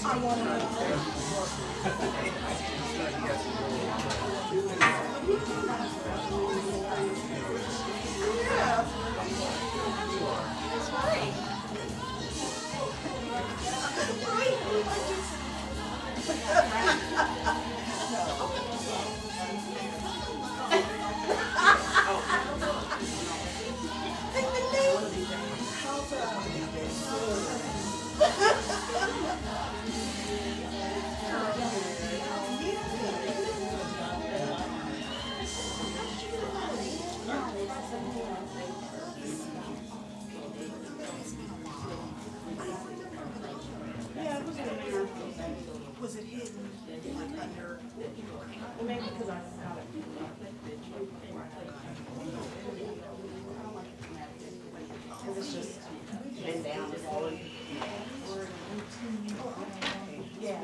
Was it hidden like under? Well, maybe because I got it. Because it's just been down and fallen. Yeah.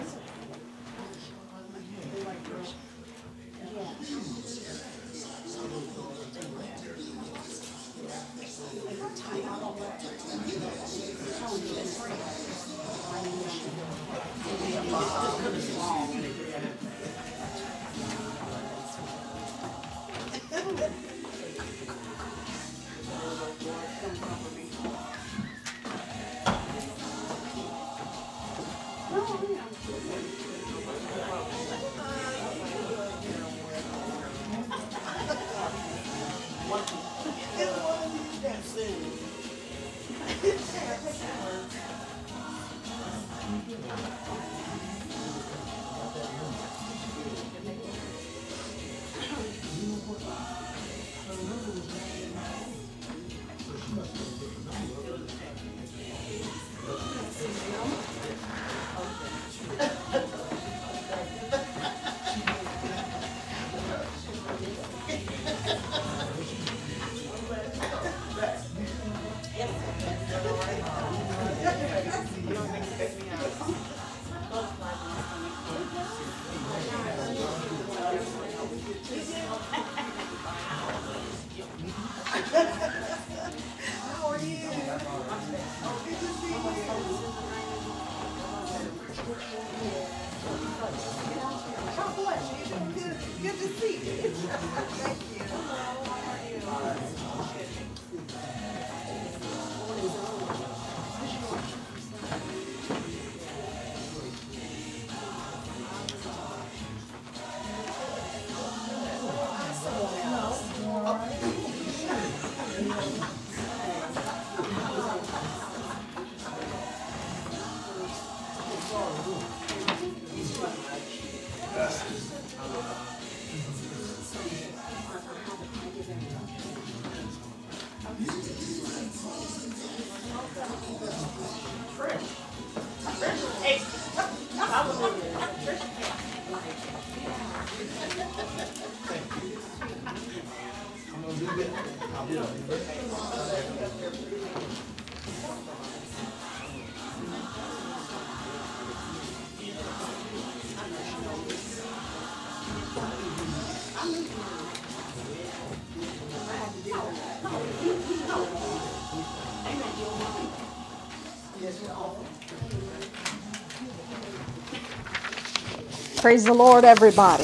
Praise the Lord, everybody.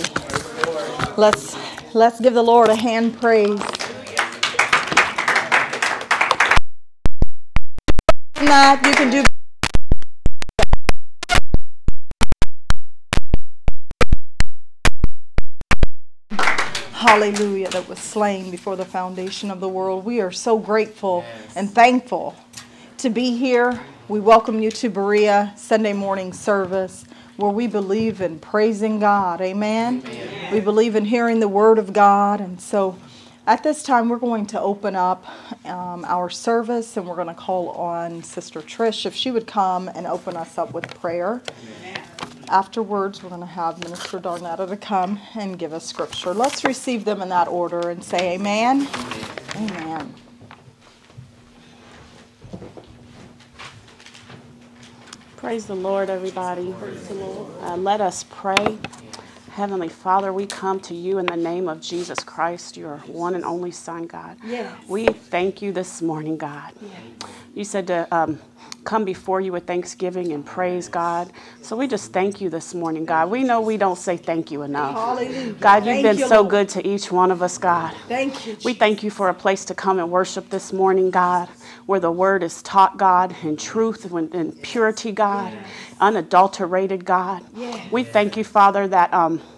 Let's give the Lord a hand praise. Not you can do. Hallelujah, that was slain before the foundation of the world. We are so grateful and thankful to be here. We welcome you to Berea Sunday morning service, where we believe in praising God. Amen? Amen. We believe in hearing the word of God. And so at this time, we're going to open up our service, and we're going to call on Sister Trish, if she would come and open us up with prayer. Amen. Afterwards, we're going to have Minister Darnetta to come and give us scripture. Let's receive them in that order and say amen. Amen. Amen. Praise the Lord, everybody. Praise the Lord. Let us pray. Heavenly Father, we come to you in the name of Jesus Christ, your one and only Son, God. Yes. We thank you this morning, God. Yes. You said to come before you with thanksgiving and praise, God. So we just thank you this morning, God. We know we don't say thank you enough. Hallelujah. God, you've been you, so Lord. good to each one of us, God. Thank you, We thank you for a place to come and worship this morning, God, where the word is taught, God, in truth, in purity, God, unadulterated, God. We thank you, Father, that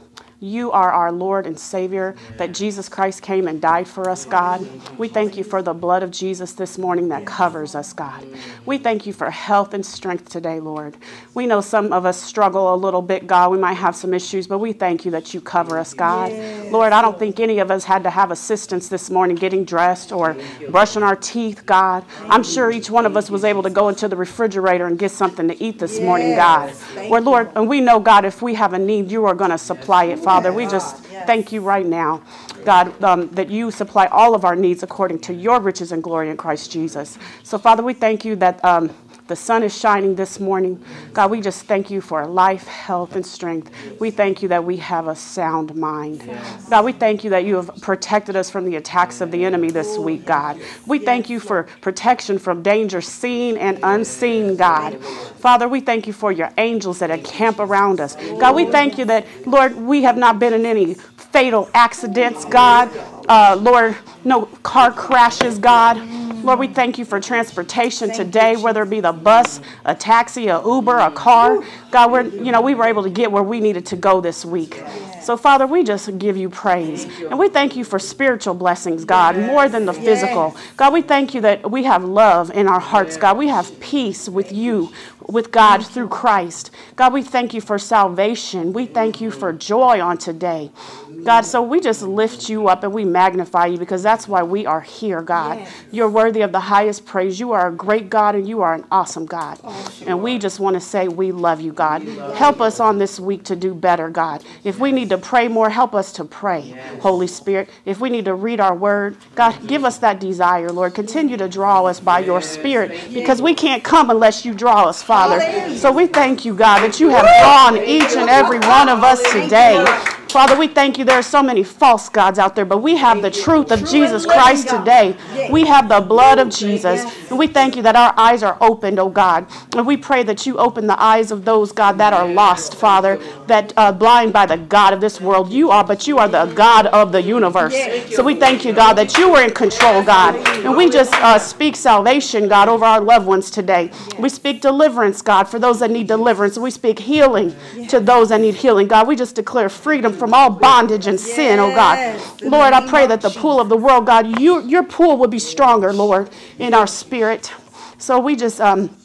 you are our Lord and Savior, that Jesus Christ came and died for us, God. We thank you for the blood of Jesus this morning that covers us, God. We thank you for health and strength today, Lord. We know some of us struggle a little bit, God. We might have some issues, but we thank you that you cover us, God. Lord, I don't think any of us had to have assistance this morning getting dressed or brushing our teeth, God. I'm sure each one of us was able to go into the refrigerator and get something to eat this morning, God. Lord, and we know, God, if we have a need, you are going to supply it, Father. We just thank you right now, God, that you supply all of our needs according to your riches and glory in Christ Jesus. So, Father, we thank you that the sun is shining this morning. God, we just thank you for life, health, and strength. We thank you that we have a sound mind. God, we thank you that you have protected us from the attacks of the enemy this week, God. We thank you for protection from danger seen and unseen, God. Father, we thank you for your angels that encamp around us. God, we thank you that, Lord, we have not been in any fatal accidents, God. Lord, no car crashes, God. Lord, we thank you for transportation today, whether it be the bus, a taxi, a Uber, a car. God, we were able to get where we needed to go this week. So, Father, we just give you praise. And we thank you for spiritual blessings, God, more than the physical. God, we thank you that we have love in our hearts, God. We have peace with you, with God through Christ. God, we thank you for salvation. We thank you for joy on today. God, so we just lift you up and we magnify you because that's why we are here, God. You're worthy of the highest praise. You are a great God and you are an awesome God. And we just want to say we love you, God. Help us on this week to do better, God. If we need to pray more, help us to pray, Holy Spirit. If we need to read our word, God, give us that desire, Lord. Continue to draw us by your Spirit because we can't come unless you draw us, Father. So we thank you, God, that you have drawn each and every one of us today. Father, we thank you. There are so many false gods out there, but we have the truth of Jesus Christ today. We have the blood of Jesus, and we thank you that our eyes are opened, oh God. And we pray that you open the eyes of those, God, that are lost, Father, that blind by the God of this world. But you are the God of the universe. So we thank you, God, that you are in control, God. And we just speak salvation, God, over our loved ones today. We speak deliverance, God, for those that need deliverance. We speak healing to those that need healing, God. We just declare freedom from all bondage and sin, oh God. Lord, I pray that the pool of the world, God, your pool will be stronger, Lord, in our spirit. So we just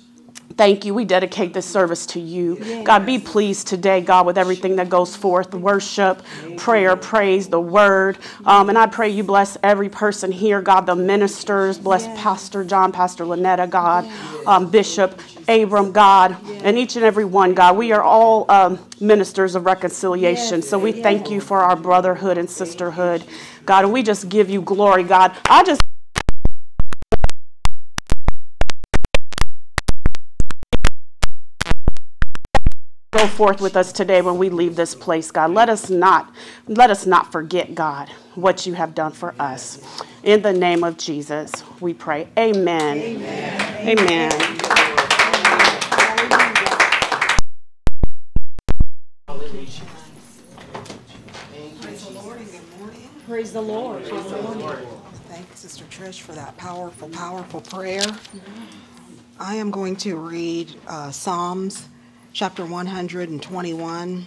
thank you. We dedicate this service to you. God, be pleased today, God, with everything that goes forth, worship, prayer, praise, the word. And I pray you bless every person here, God, the ministers, bless Pastor John, Pastor Lynetta, God, Bishop Abram, God, and each and every one, God. We are all ministers of reconciliation. So we thank you for our brotherhood and sisterhood, God, and we just give you glory, God. Go forth with us today when we leave this place, God. Let us not forget, God, what you have done for us. In the name of Jesus, we pray. Amen. Amen. Amen. Praise the Lord and good morning. Praise the Lord. Thank you, Sister Trish, for that powerful, powerful prayer. I am going to read Psalms chapter 121.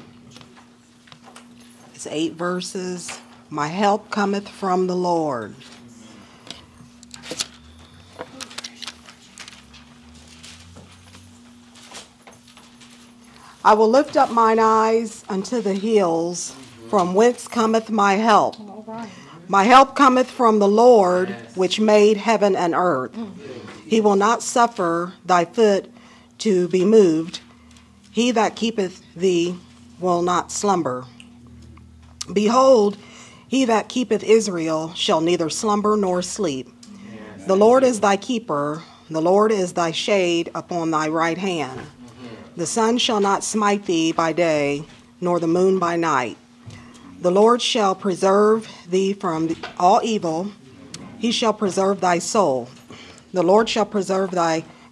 It's 8 verses. My help cometh from the Lord. I will lift up mine eyes unto the hills, from whence cometh my help. My help cometh from the Lord, which made heaven and earth. He will not suffer thy foot to be moved. He that keepeth thee will not slumber. Behold, he that keepeth Israel shall neither slumber nor sleep. The Lord is thy keeper. The Lord is thy shade upon thy right hand. The sun shall not smite thee by day, nor the moon by night. The Lord shall preserve thee from all evil. He shall preserve thy soul. The Lord shall preserve thy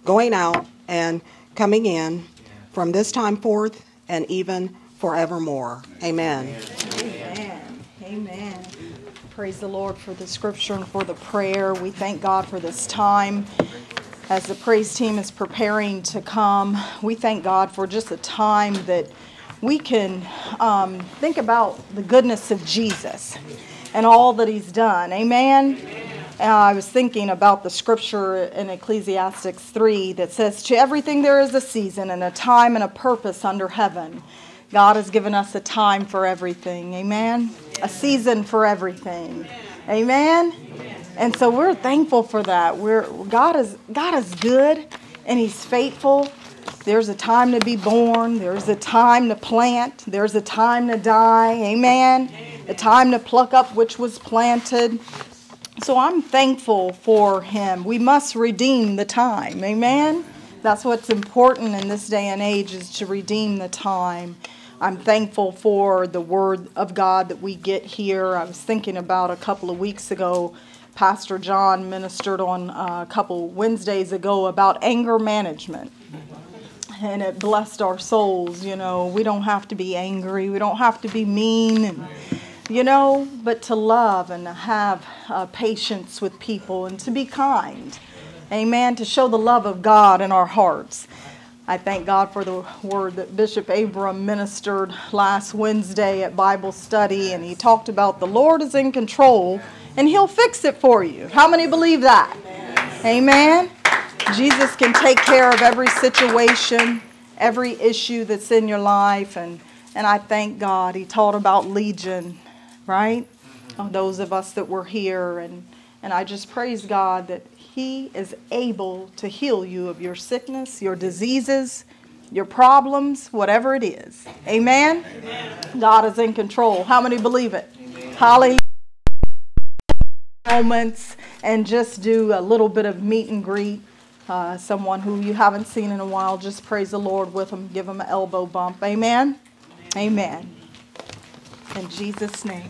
going out and coming in from this time forth and even forevermore. Amen. Amen. Amen. Praise the Lord for the scripture and for the prayer. We thank God for this time. As the praise team is preparing to come, we thank God for just a time that we can think about the goodness of Jesus and all that He's done. Amen? I was thinking about the scripture in Ecclesiastes 3 that says, "To everything there is a season and a time and a purpose under heaven." God has given us a time for everything. Amen? A season for everything. Amen? And so we're thankful for that. God is good and He's faithful. There's a time to be born. There's a time to plant. There's a time to die. Amen? A time to pluck up which was planted. So I'm thankful for Him. We must redeem the time. Amen? That's what's important in this day and age, is to redeem the time. I'm thankful for the Word of God that we get here. I was thinking about a couple of weeks ago, Pastor John ministered on a couple Wednesdays ago about anger management. And it blessed our souls. You know, we don't have to be angry. We don't have to be mean, and but to love and to have patience with people and to be kind. Amen. To show the love of God in our hearts. I thank God for the word that Bishop Abram ministered last Wednesday at Bible study, and he talked about the Lord is in control and He'll fix it for you. How many believe that? Amen. Jesus can take care of every situation, every issue that's in your life, and I thank God. He taught about Legion, right? Those of us that were here, and I just praise God that He is able to heal you of your sickness, your diseases, your problems, whatever it is. Amen? God is in control. How many believe it? Hallelujah. Moments and just do a little bit of meet and greet. Someone who you haven't seen in a while, just praise the Lord with them. Give them an elbow bump. Amen? Amen. In Jesus' name.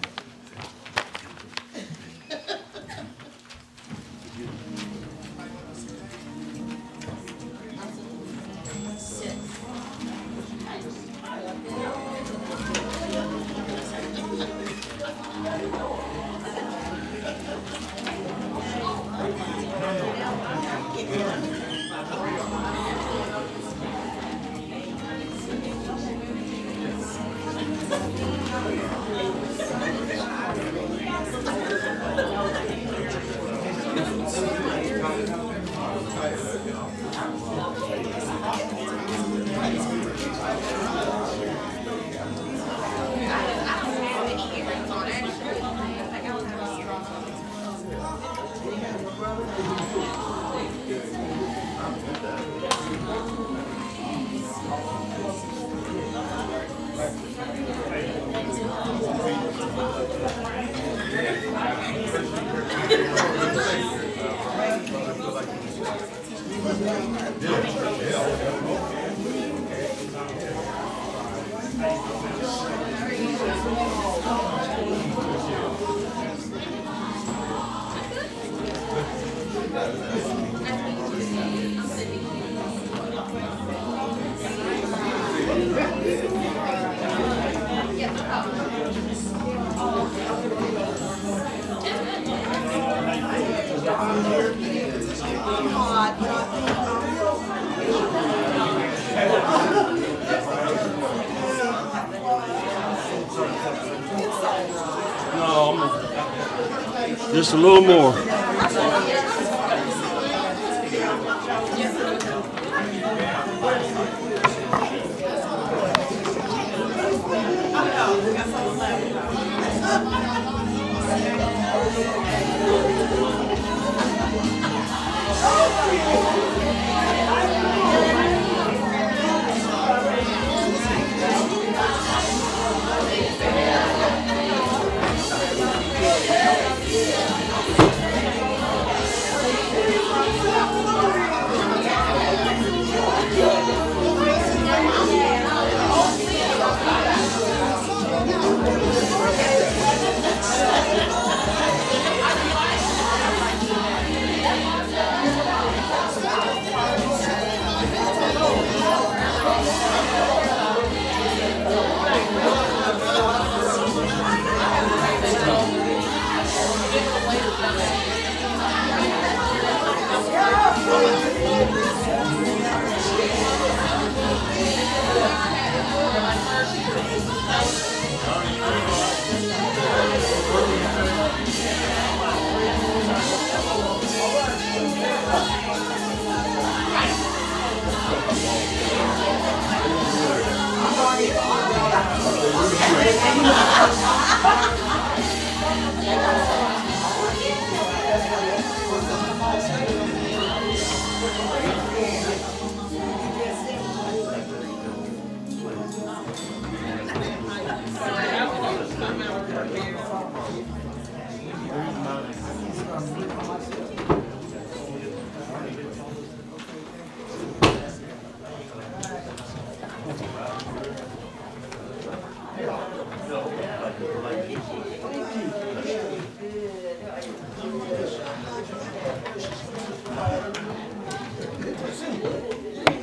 Just a little more.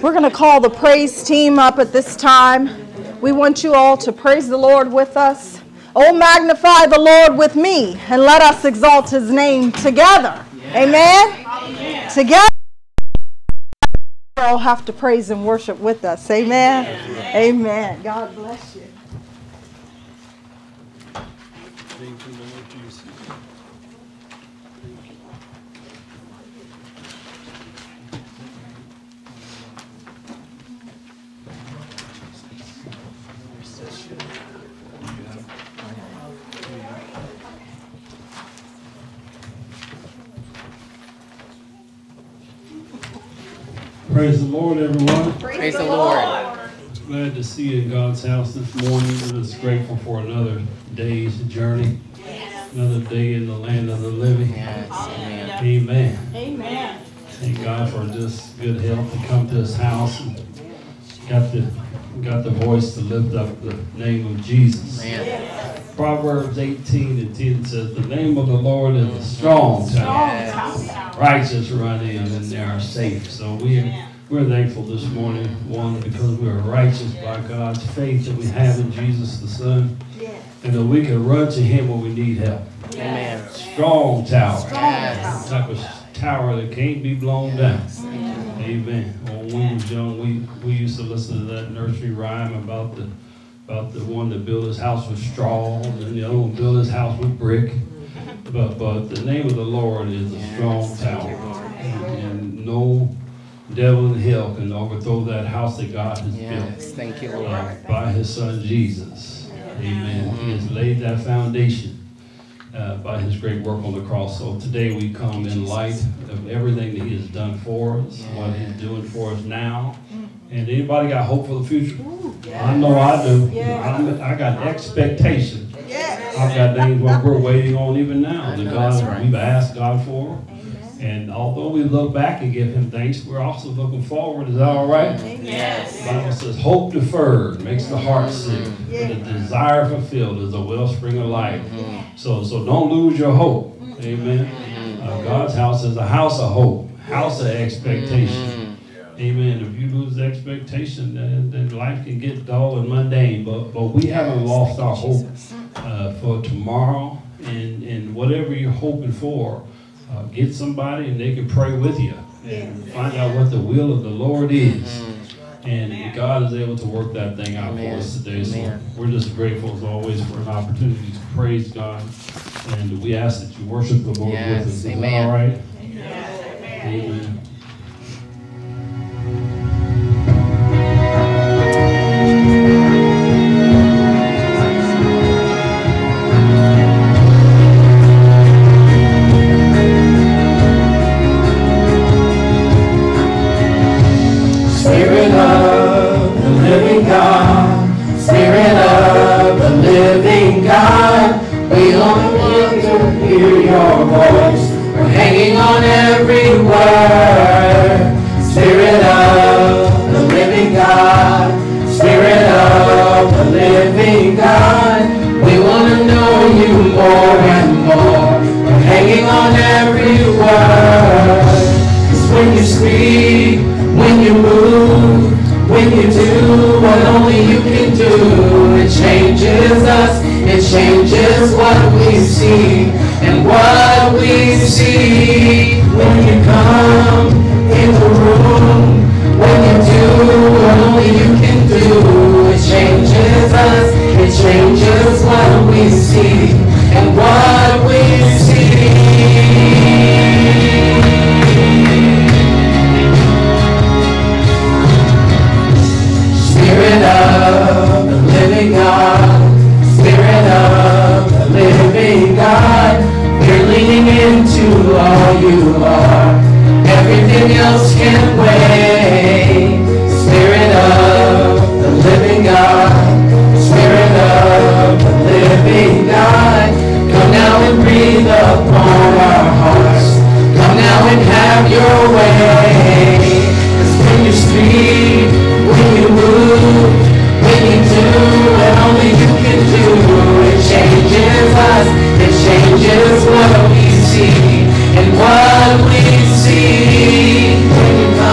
We're going to call the praise team up at this time. We want you all to praise the Lord with us. Oh, magnify the Lord with me, and let us exalt his name together. Amen? Amen. Together. You all have to praise and worship with us. Amen? Amen. God bless you. Thank you, Lord Jesus. Praise the Lord, everyone. Praise the Lord. Glad to see you in God's house this morning. We're just grateful for another day's journey. Another day in the land of the living. Yes, amen. Amen. Amen. Thank God for just good health to come to his house and got the voice to lift up the name of Jesus. Amen. Proverbs 18:10 says, the name of the Lord is a strong tower. Yes. Righteous run in and they are safe. So we're thankful this morning, one, because we are righteous by God's faith that we have in Jesus the Son, and that we can run to him when we need help. Amen. Strong tower. Yes. Type of tower that can't be blown down. Amen. When we was young, we used to listen to that nursery rhyme about the one that built his house with straw, and the other one built his house with brick. But the name of the Lord is a strong tower, and no devil in hell can overthrow that house that God has built. Yes, thank you, Lord. By his son Jesus. Amen. He has laid that foundation by his great work on the cross. So today we come in light of everything that he has done for us, what he's doing for us now. And anybody got hope for the future? I know I do. I got expectation. I've got things what we're waiting on even now. The God we've asked God for. And although we look back and give him thanks, we're also looking forward. Is that all right? Yes. The Bible says, hope deferred makes the heart sick. But the desire fulfilled is a wellspring of life. So don't lose your hope. Amen. God's house is a house of hope, house of expectation. Amen. If you lose expectation, then life can get dull and mundane. But we haven't lost our hope for tomorrow. And whatever you're hoping for, get somebody and they can pray with you and find out what the will of the Lord is. And God is able to work that thing out for us today. So we're just grateful as always for an opportunity to praise God. And we ask that you worship the Lord with us. Is that all right? Amen. Spirit of the living God, Spirit of the living God, we only want to hear your voice. We're hanging on every word. Spirit of the living God, Spirit of the living God, we want to know you more and more. We're hanging on every word. 'Cause when you speak, when you move, when you do what only you can do, it changes us, it changes what we see. And what we see when you come in the room, when you do what only you can do, it changes us, it changes what we see. And what we see. Spirit of the living God, Spirit of the living God, we're leaning into all you are. Everything else can wait. Spirit of the living God, Spirit of the living God, come now and breathe upon our hearts. Come now and have your way. 'Cause when you speak, when you move, when you do what only you can do, it changes us, it changes what we see. And what we see when you come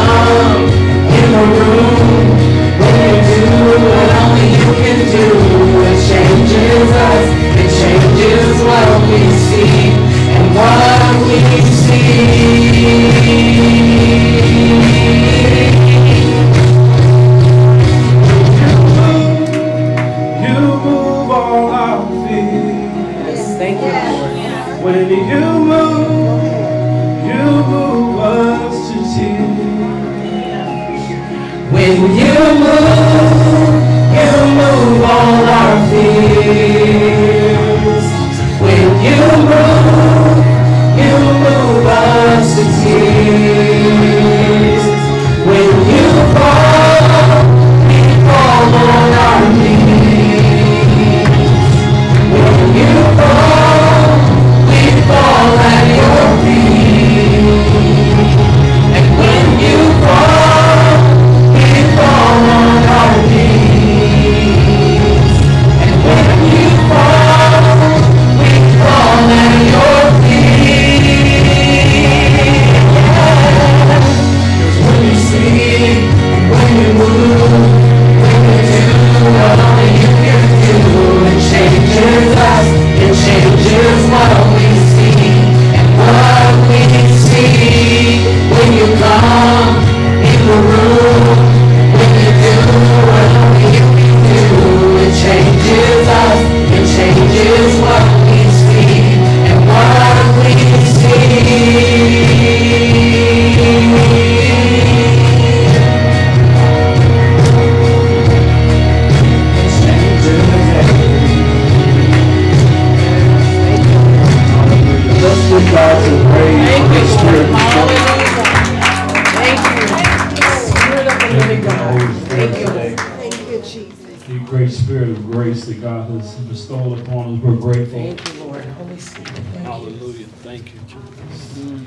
great spirit of grace that God has bestowed upon us. We're grateful. Thank you, Lord. Holy Spirit. Hallelujah. Thank you, Jesus.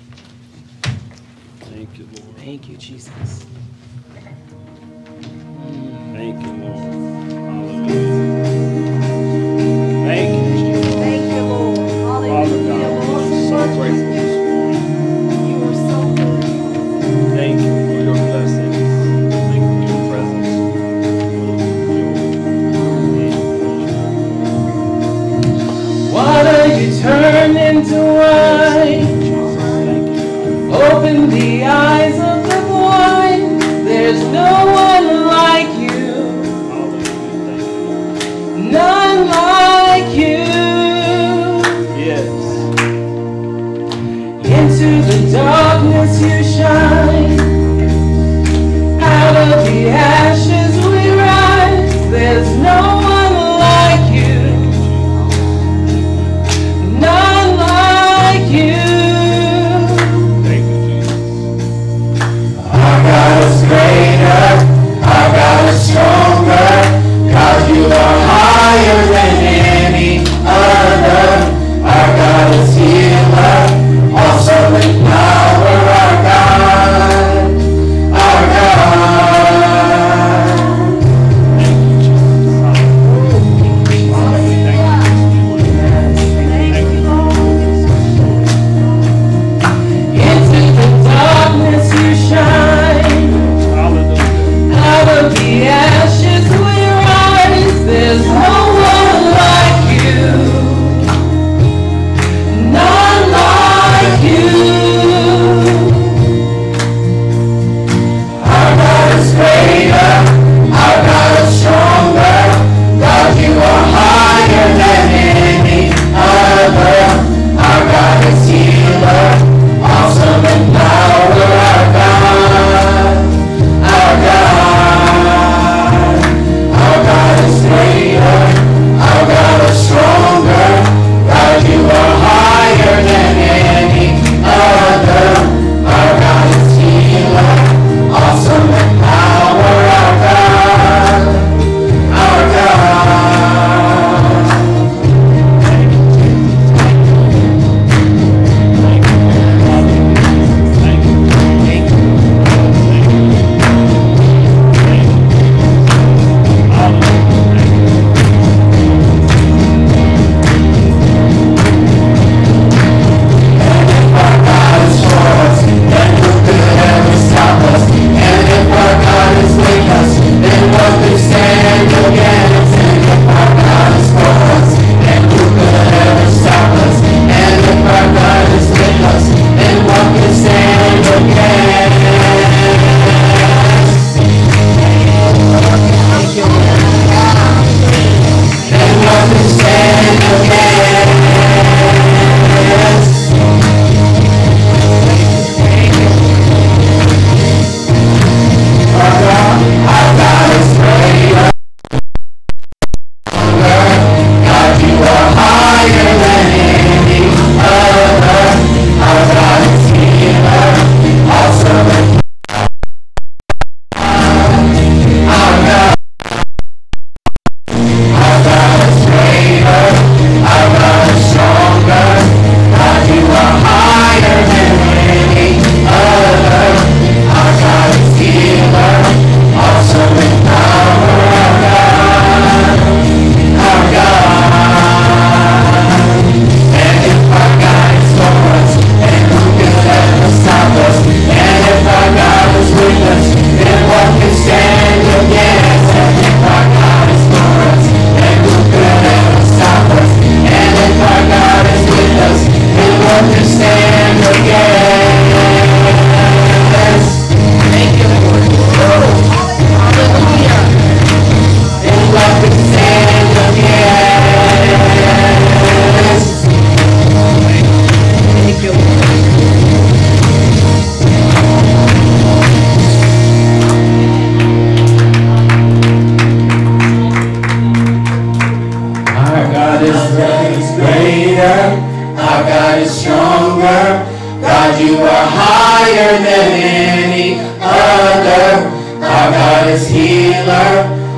Thank you, Lord. Thank you, Jesus. Thank you, Lord. Hallelujah. Thank you, Jesus. Thank you, Lord. Father Hallelujah. God, Lord, we're so grateful this morning. you are so good. Thank you for your blessings. Thank you for your presence. Water you turn into wine. Open the eyes of the blind. There's no one like you. None like you. Yes. Into the darkness you shine. Out of the ashes we rise. There's no one like you. None like you. Thank you, Jesus. Our God is greater. Our God is stronger. God, you are higher than any other. Our God is healer. Awesome in power. Our God. Our God. Into the darkness you shine. Out of the ashes we rise. There's no one like you. None like you. Our God is greater. Our God is stronger. God, you are higher than any other. Our God is healer. Awesome in power. Our God. Our God. Our God is greater. Our God is stronger. God, you are higher than any other. Our God is healer. Awesome in power. Our God. Our God.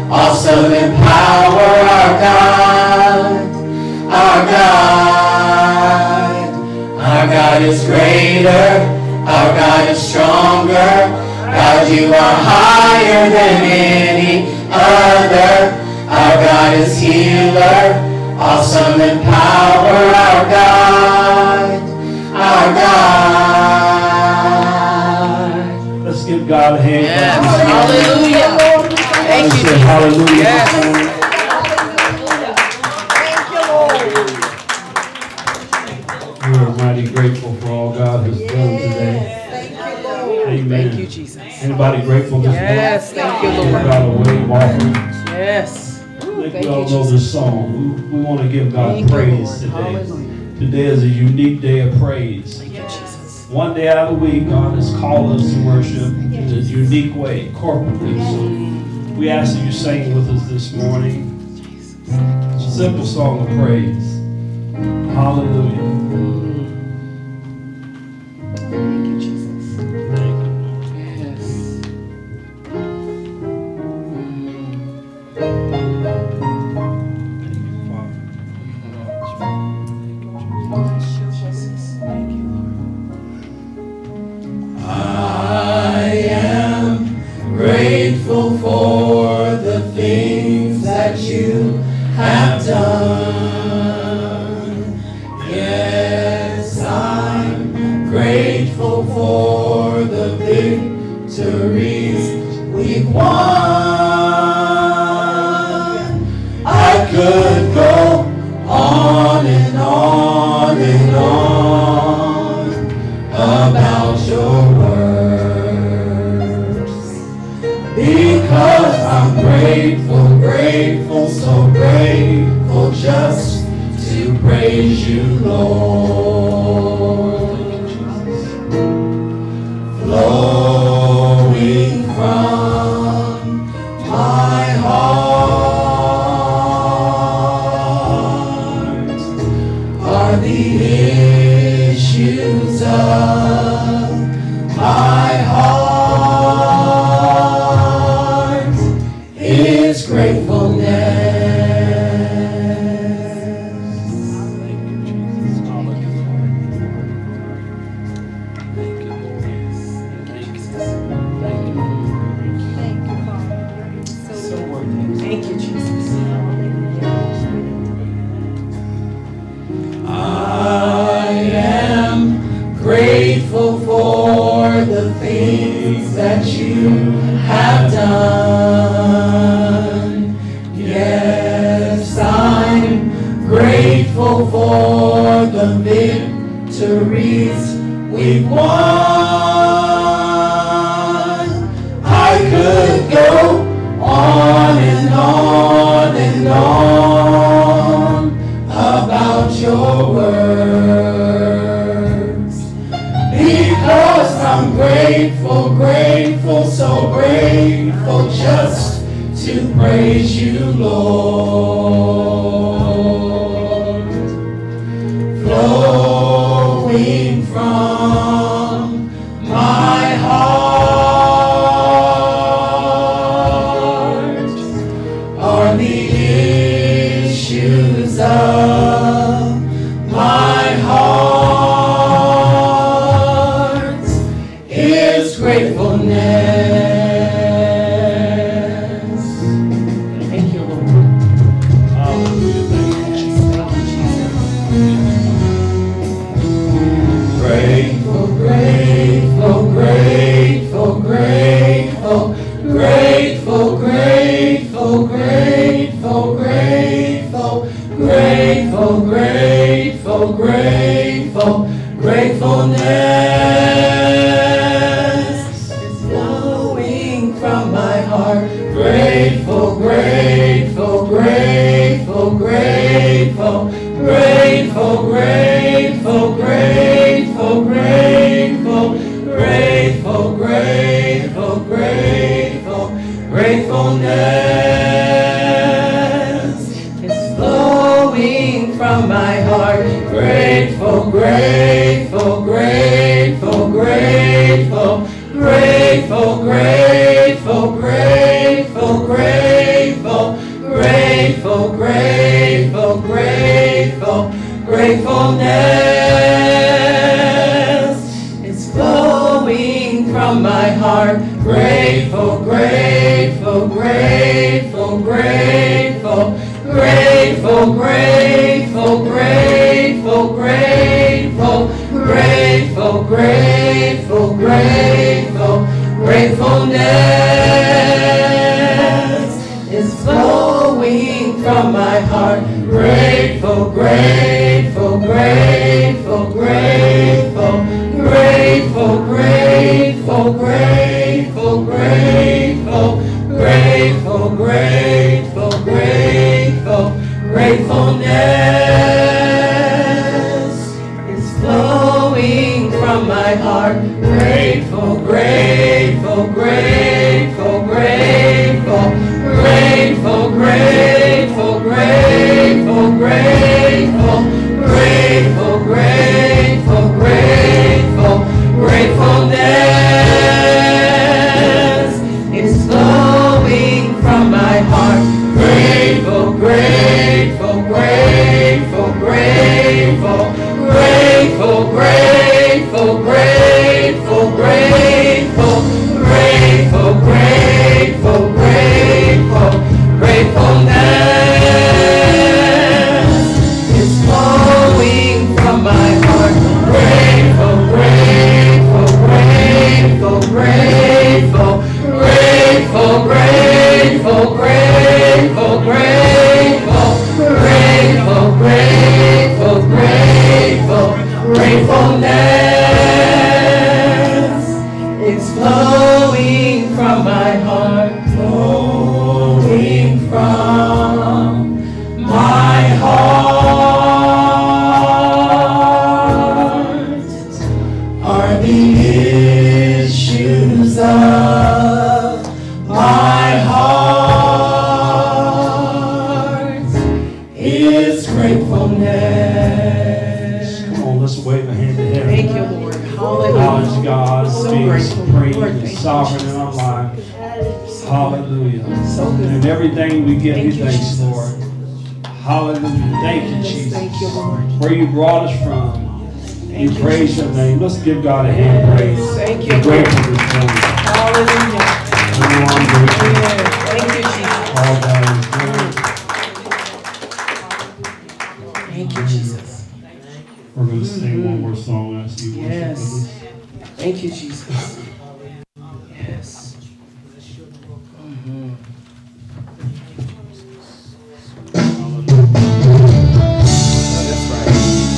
awesome in power, our God, our God. Our God is greater, our God is stronger. God, you are higher than any other. Our God is healer, awesome in power, our God, our God. Let's give God a hand. Yes. Hallelujah. Thank you. Hallelujah. Yes. We're mighty grateful for all God has done today. Amen. Thank you, Jesus. Anybody grateful this morning? Yes. Thank you, Give Lord. God a wave offering. Yes. I think we all know this song. We want to give God praise today. Today is a unique day of praise. Thank you, Jesus. One day out of the week, God has called us to worship in a unique way, corporately. So we ask that you sing with us this morning. It's a simple song of praise. Hallelujah. Thank you, Jesus. Thank you. Yes. Thank you, Father. I am grateful for the things that you have done. Yes, I'm grateful for the victories we've won. I could go on and on and on about your works, because I'm grateful, grateful, so grateful just to praise you, Lord. Flowing from my heart are the issues of my heart is gratefulness. Thank you, Jesus. I am grateful for the things that you have done. Yes, I'm grateful for the victories we've won. I could go on and on and on about your works, because I'm grateful, grateful, so grateful just to praise you, Lord. Flowing from my heart are the issues of my heart is gratefulness. Thank you, Lord. Hallelujah. Thank you. Grateful, grateful, grateful, grateful, grateful, grateful, grateful, grateful, grateful, grateful, grateful, gratefulness is flowing from my heart. Grateful, grateful, grateful, grateful, grateful, grateful, grateful, grateful, grateful, grateful, grateful, gratefulness is flowing from my heart. Grateful, grateful, grateful, grateful, grateful, grateful, grateful, grateful, grateful, grateful, grateful, gratefulness is flowing from my heart. Grateful, grateful, grateful, grateful, grateful, grateful, grateful, grateful, grateful, grateful, grateful, gratefulness is flowing from my heart. Grateful, grateful, grateful, grateful, grateful, grateful, grateful, grateful, grateful, grateful, grateful, gratefulness is flowing from my heart. Grateful, grateful, grateful, grateful, grateful, grateful, grateful, grateful, grateful, grateful, grateful, gratefulness is flowing from my heart. Grateful, grateful, grateful, grateful, grateful, grateful, grateful, grateful, grateful, grateful, grateful, gratefulness is flowing from my heart. Grateful, grateful, grateful, grateful, grateful, grateful, grateful, grateful, grateful, grateful, grateful, gratefulness is flowing from my heart, flowing from my heart are the issues of my heart is gratefulness. Come on, let's wave a hand to heaven. Thank you, Lord. Hallelujah. Acknowledge God as So being grateful. supreme Lord, and thank you, sovereign in our Jesus. lives. Hallelujah. So good. And everything we give Thank you you, thanks, Jesus. Lord. Hallelujah. Thank you, Jesus. Thank you, Lord. Where you brought us from. Thank We you, praise your Jesus. name. Let's give God a hand praise. Thank you, We're Lord. grateful this morning. Hallelujah. Everyone grateful. Yes. Thank you, Jesus. All God is good. Thank you, Jesus. We're going to sing one more song as you worship Yes. with us. Thank you, Jesus. Yes. That's right.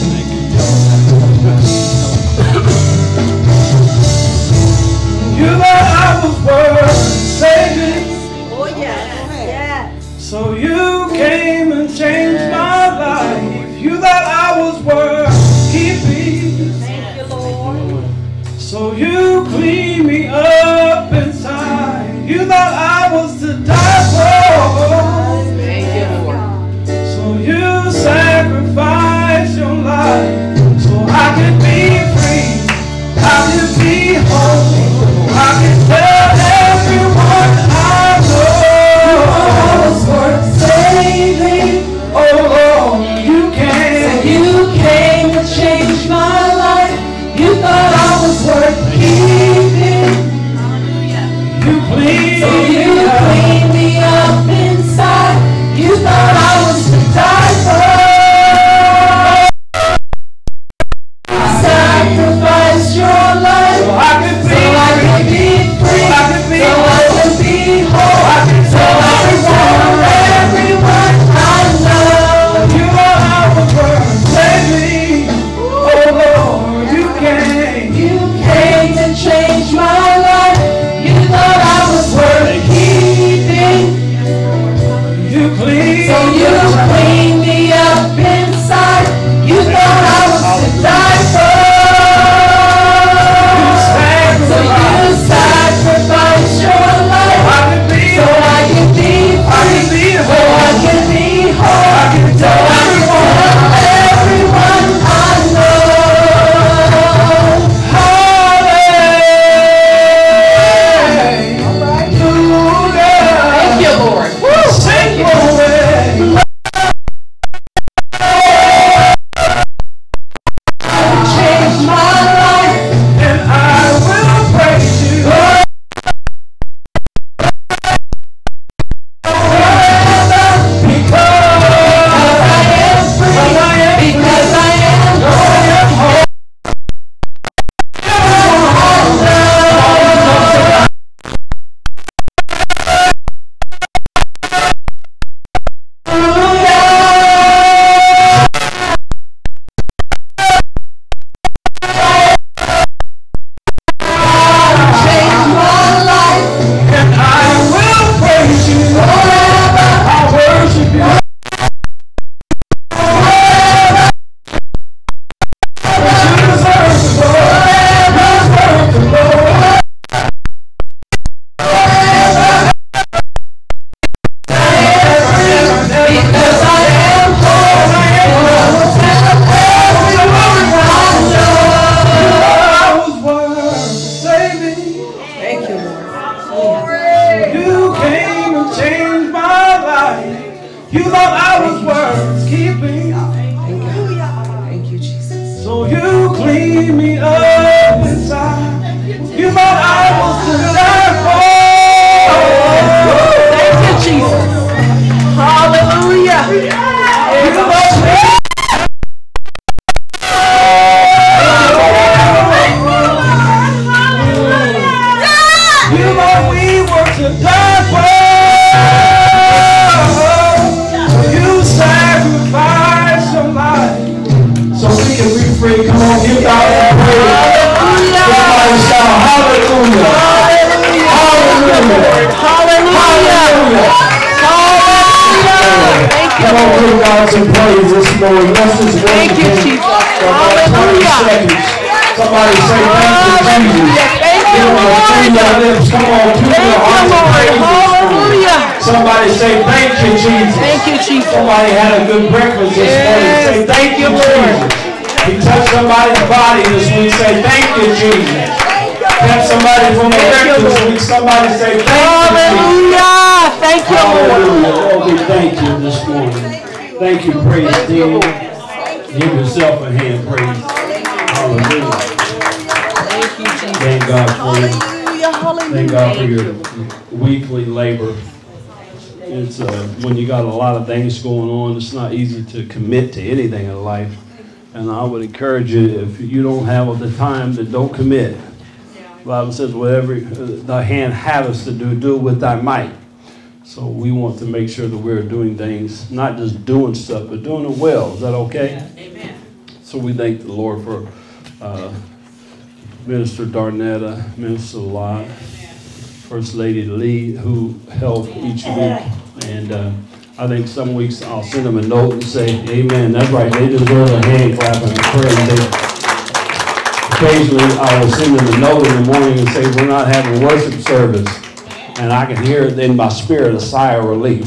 You thought I was worth saving, Oh, yes. Yes. so you came and changed my life. You thought I was worth keeping, Thank you, Lord. so you cleaned me up inside. You thought I was to die for, Thank you, Lord. so you sacrificed your life so I could be free, I could be whole, I could tell everyone I know I was worth saving. Oh Lord, you came to change my life. You thought I was worth keeping. You cleaned me up inside. You thought I was to die for. Sacrifice your life so I could be free, so I could be whole, so I could tell everyone I know. You are our worth, saving. Oh Lord, you came to change my life. You thought I was worth keeping. You cleaned me up inside. You thought I was to die for. So you sacrificed your life so I could be free, so I could be whole, so I could tell everyone I know. Hallelujah. Thank you, Lord. Woo. Sing away. You thought I was worth keeping. Thank you, Jesus. So you clean me up inside. You thought I was to die for. Thank you, Jesus. Hallelujah. You thought we were to die for. You sacrificed your life so we can be free. Come on, give God some praise. Somebody shout hallelujah. Hallelujah. Hallelujah. Come on, give God some praise this morning. Let's just Thank you, Jesus. Hallelujah. Somebody say thank you, Jesus. Thank you, Lord. Come on, Thank you, Lord. Hallelujah. Somebody say thank you, Jesus. Thank you, Jesus. Somebody had a good breakfast this morning. Say thank you, Lord. He touched somebody's body this week. Say thank you, Jesus. Kept somebody from the wreck this week. Somebody say thank you, Jesus. Hallelujah. Thank you, Lord. Hallelujah. Lord, we thank you this morning. Thank you, praise team. Give yourself a hand, praise. Hallelujah. Thank God for you. Thank God for your weekly labor. It's when you got a lot of things going on, it's not easy to commit to anything in life. And I would encourage you, if you don't have the time, then don't commit. The Bible says, whatever thy hand haveth to do, do it with thy might. So we want to make sure that we're doing things, not just doing stuff, but doing it well. Is that okay? Yeah. Amen. So we thank the Lord for Minister Darnetta, Minister Lott, First Lady Lee, who help each week. And I think some weeks I'll send them a note and say, amen, that's right, they deserve a hand clap and praise. Occasionally I will send them a note in the morning and say, we're not having worship service. And I can hear in my spirit a sigh of relief.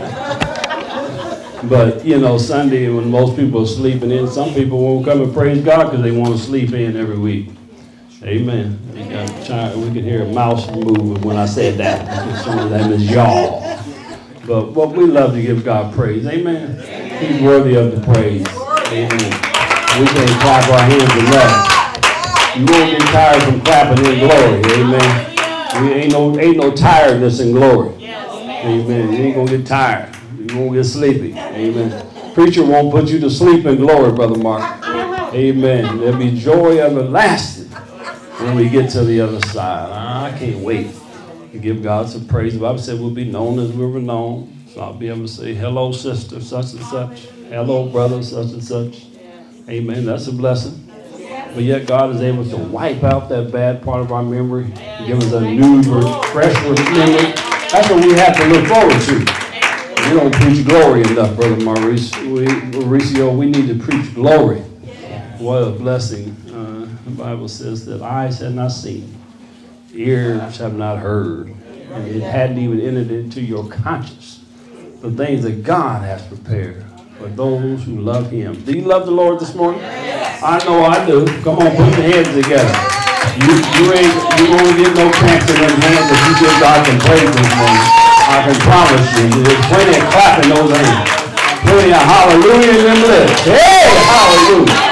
But, you know, Sunday when most people are sleeping in, some people won't come and praise God because they want to sleep in every week. Amen. We can hear a mouse moving when I said that. Some of them is y'all. But we love to give God praise. Amen. He's worthy of the praise. Amen. We can't clap our hands enough. You won't get tired from clapping in glory. Amen. Ain't no tiredness in glory. Amen. You ain't gonna get tired. You won't get sleepy. Amen. Preacher won't put you to sleep in glory, Brother Mark. Amen. There'll be joy everlasting when we get to the other side. I can't wait to give God some praise. The Bible said we'll be known as we were known. So I'll be able to say, hello, sister, such and such. Hello, brother, such and such. Amen. That's a blessing. But yet God is able to wipe out that bad part of our memory and give us a new, fresh memory. That's what we have to look forward to. We don't preach glory enough, Brother Mauricio. We need to preach glory. What a blessing. The Bible says that eyes have not seen, ears have not heard, and it hadn't even entered into your conscience. The things that God has prepared for those who love Him. Do you love the Lord this morning? I know I do. Come on, put your hands together. You won't get no cramps in them hands if you give God some praise this morning. I can promise you. There's plenty of clapping those hands. Plenty of hallelujah in them lips. Hey, hallelujah.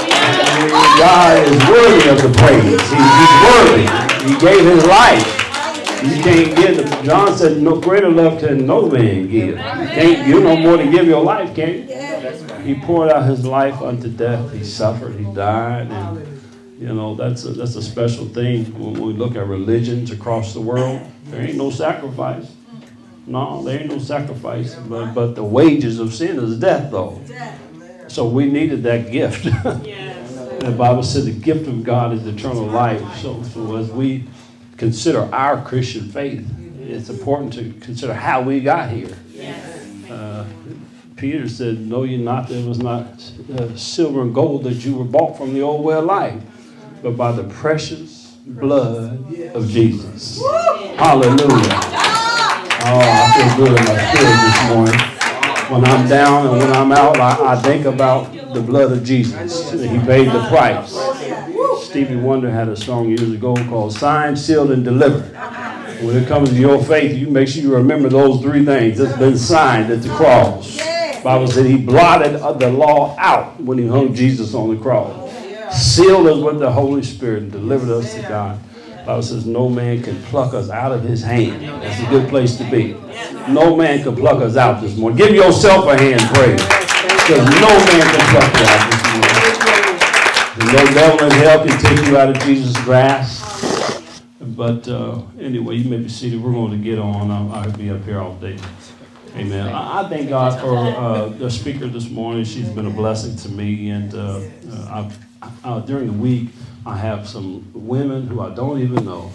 God is worthy of the praise. He's worthy. He gave His life. You can't give. John said, no greater love can no man give. You can't. You no more than give your life, can't you? He poured out His life unto death. He suffered. He died. And you know that's a special thing when we look at religions across the world. There ain't no sacrifice. No, there ain't no sacrifice. But the wages of sin is death, though. So we needed that gift. The Bible said the gift of God is eternal life. So as we consider our Christian faith, it's important to consider how we got here. Peter said, know ye not that it was not silver and gold that you were bought from the old way of life, but by the precious blood of Jesus. Hallelujah. Oh, I feel good in my spirit this morning. When I'm down and when I'm out, I think about the blood of Jesus. He paid the price. Stevie Wonder had a song years ago called Signed, Sealed, and Delivered. When it comes to your faith, you make sure you remember those three things that's been signed at the cross. The Bible said he blotted the law out when he hung Jesus on the cross. Sealed us with the Holy Spirit and delivered us to God. The Bible says no man can pluck us out of his hand. That's a good place to be. No man can pluck us out this morning. Give yourself a hand praise. Because no man can pluck you out this morning. No devil in hell can take you out of Jesus' grasp. But anyway, you may be seated. We're going to get on. I'll be up here all day. Amen. I thank God for the speaker this morning. She's been a blessing to me. And during the week, I have some women who I don't even know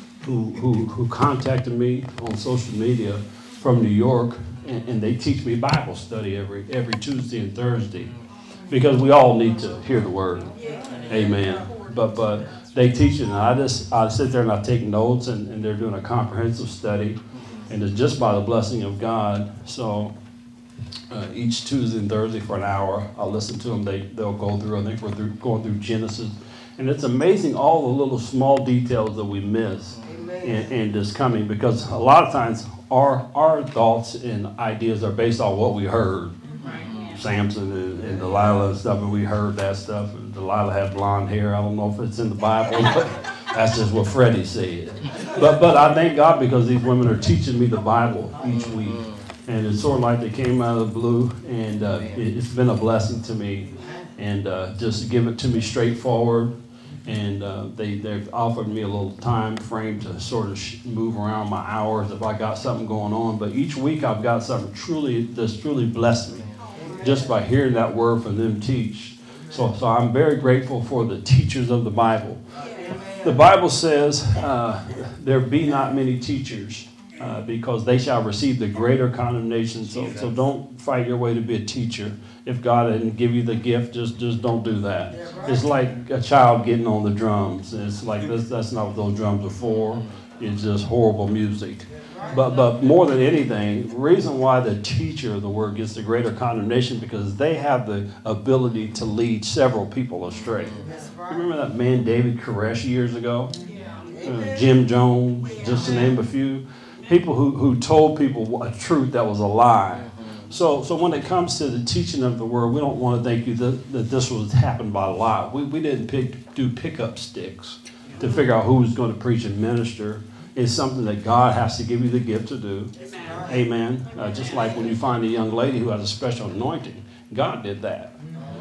who contacted me on social media from New York, and they teach me Bible study every Tuesday and Thursday, because we all need to hear the word. Amen. But they teach it, and I sit there and I take notes, and they're doing a comprehensive study, and it's just by the blessing of God. So each Tuesday and Thursday for an hour, I'll listen to them. They'll go through. I think we're going through Genesis, and it's amazing all the little small details that we miss in this coming, because a lot of times our thoughts and ideas are based on what we heard. Samson and Delilah and stuff, and we heard that stuff. And Delilah had blonde hair. I don't know if it's in the Bible, but that's just what Freddie said. But I thank God, because these women are teaching me the Bible each week. And it's sort of like they came out of the blue, and it's been a blessing to me. And just give it to me straightforward. And they've offered me a little time frame to sort of move around my hours if I got something going on. But each week I've got something that's truly blessed me, just by hearing that word from them teach. So I'm very grateful for the teachers of the Bible. The Bible says, there be not many teachers, because they shall receive the greater condemnation. So don't fight your way to be a teacher. If God didn't give you the gift, just don't do that. It's like a child getting on the drums. It's like that's not what those drums are for. It's just horrible music. But more than anything, the reason why the teacher of the word gets the greater condemnation, because they have the ability to lead several people astray. Remember that man David Koresh years ago? Jim Jones, just to name a few. People who told people a truth that was a lie. So when it comes to the teaching of the word, we don't want to think that this was happened by lot. We didn't do pickup sticks to figure out who's going to preach and minister. It's something that God has to give you the gift to do. Amen. Just like when you find a young lady who has a special anointing, God did that.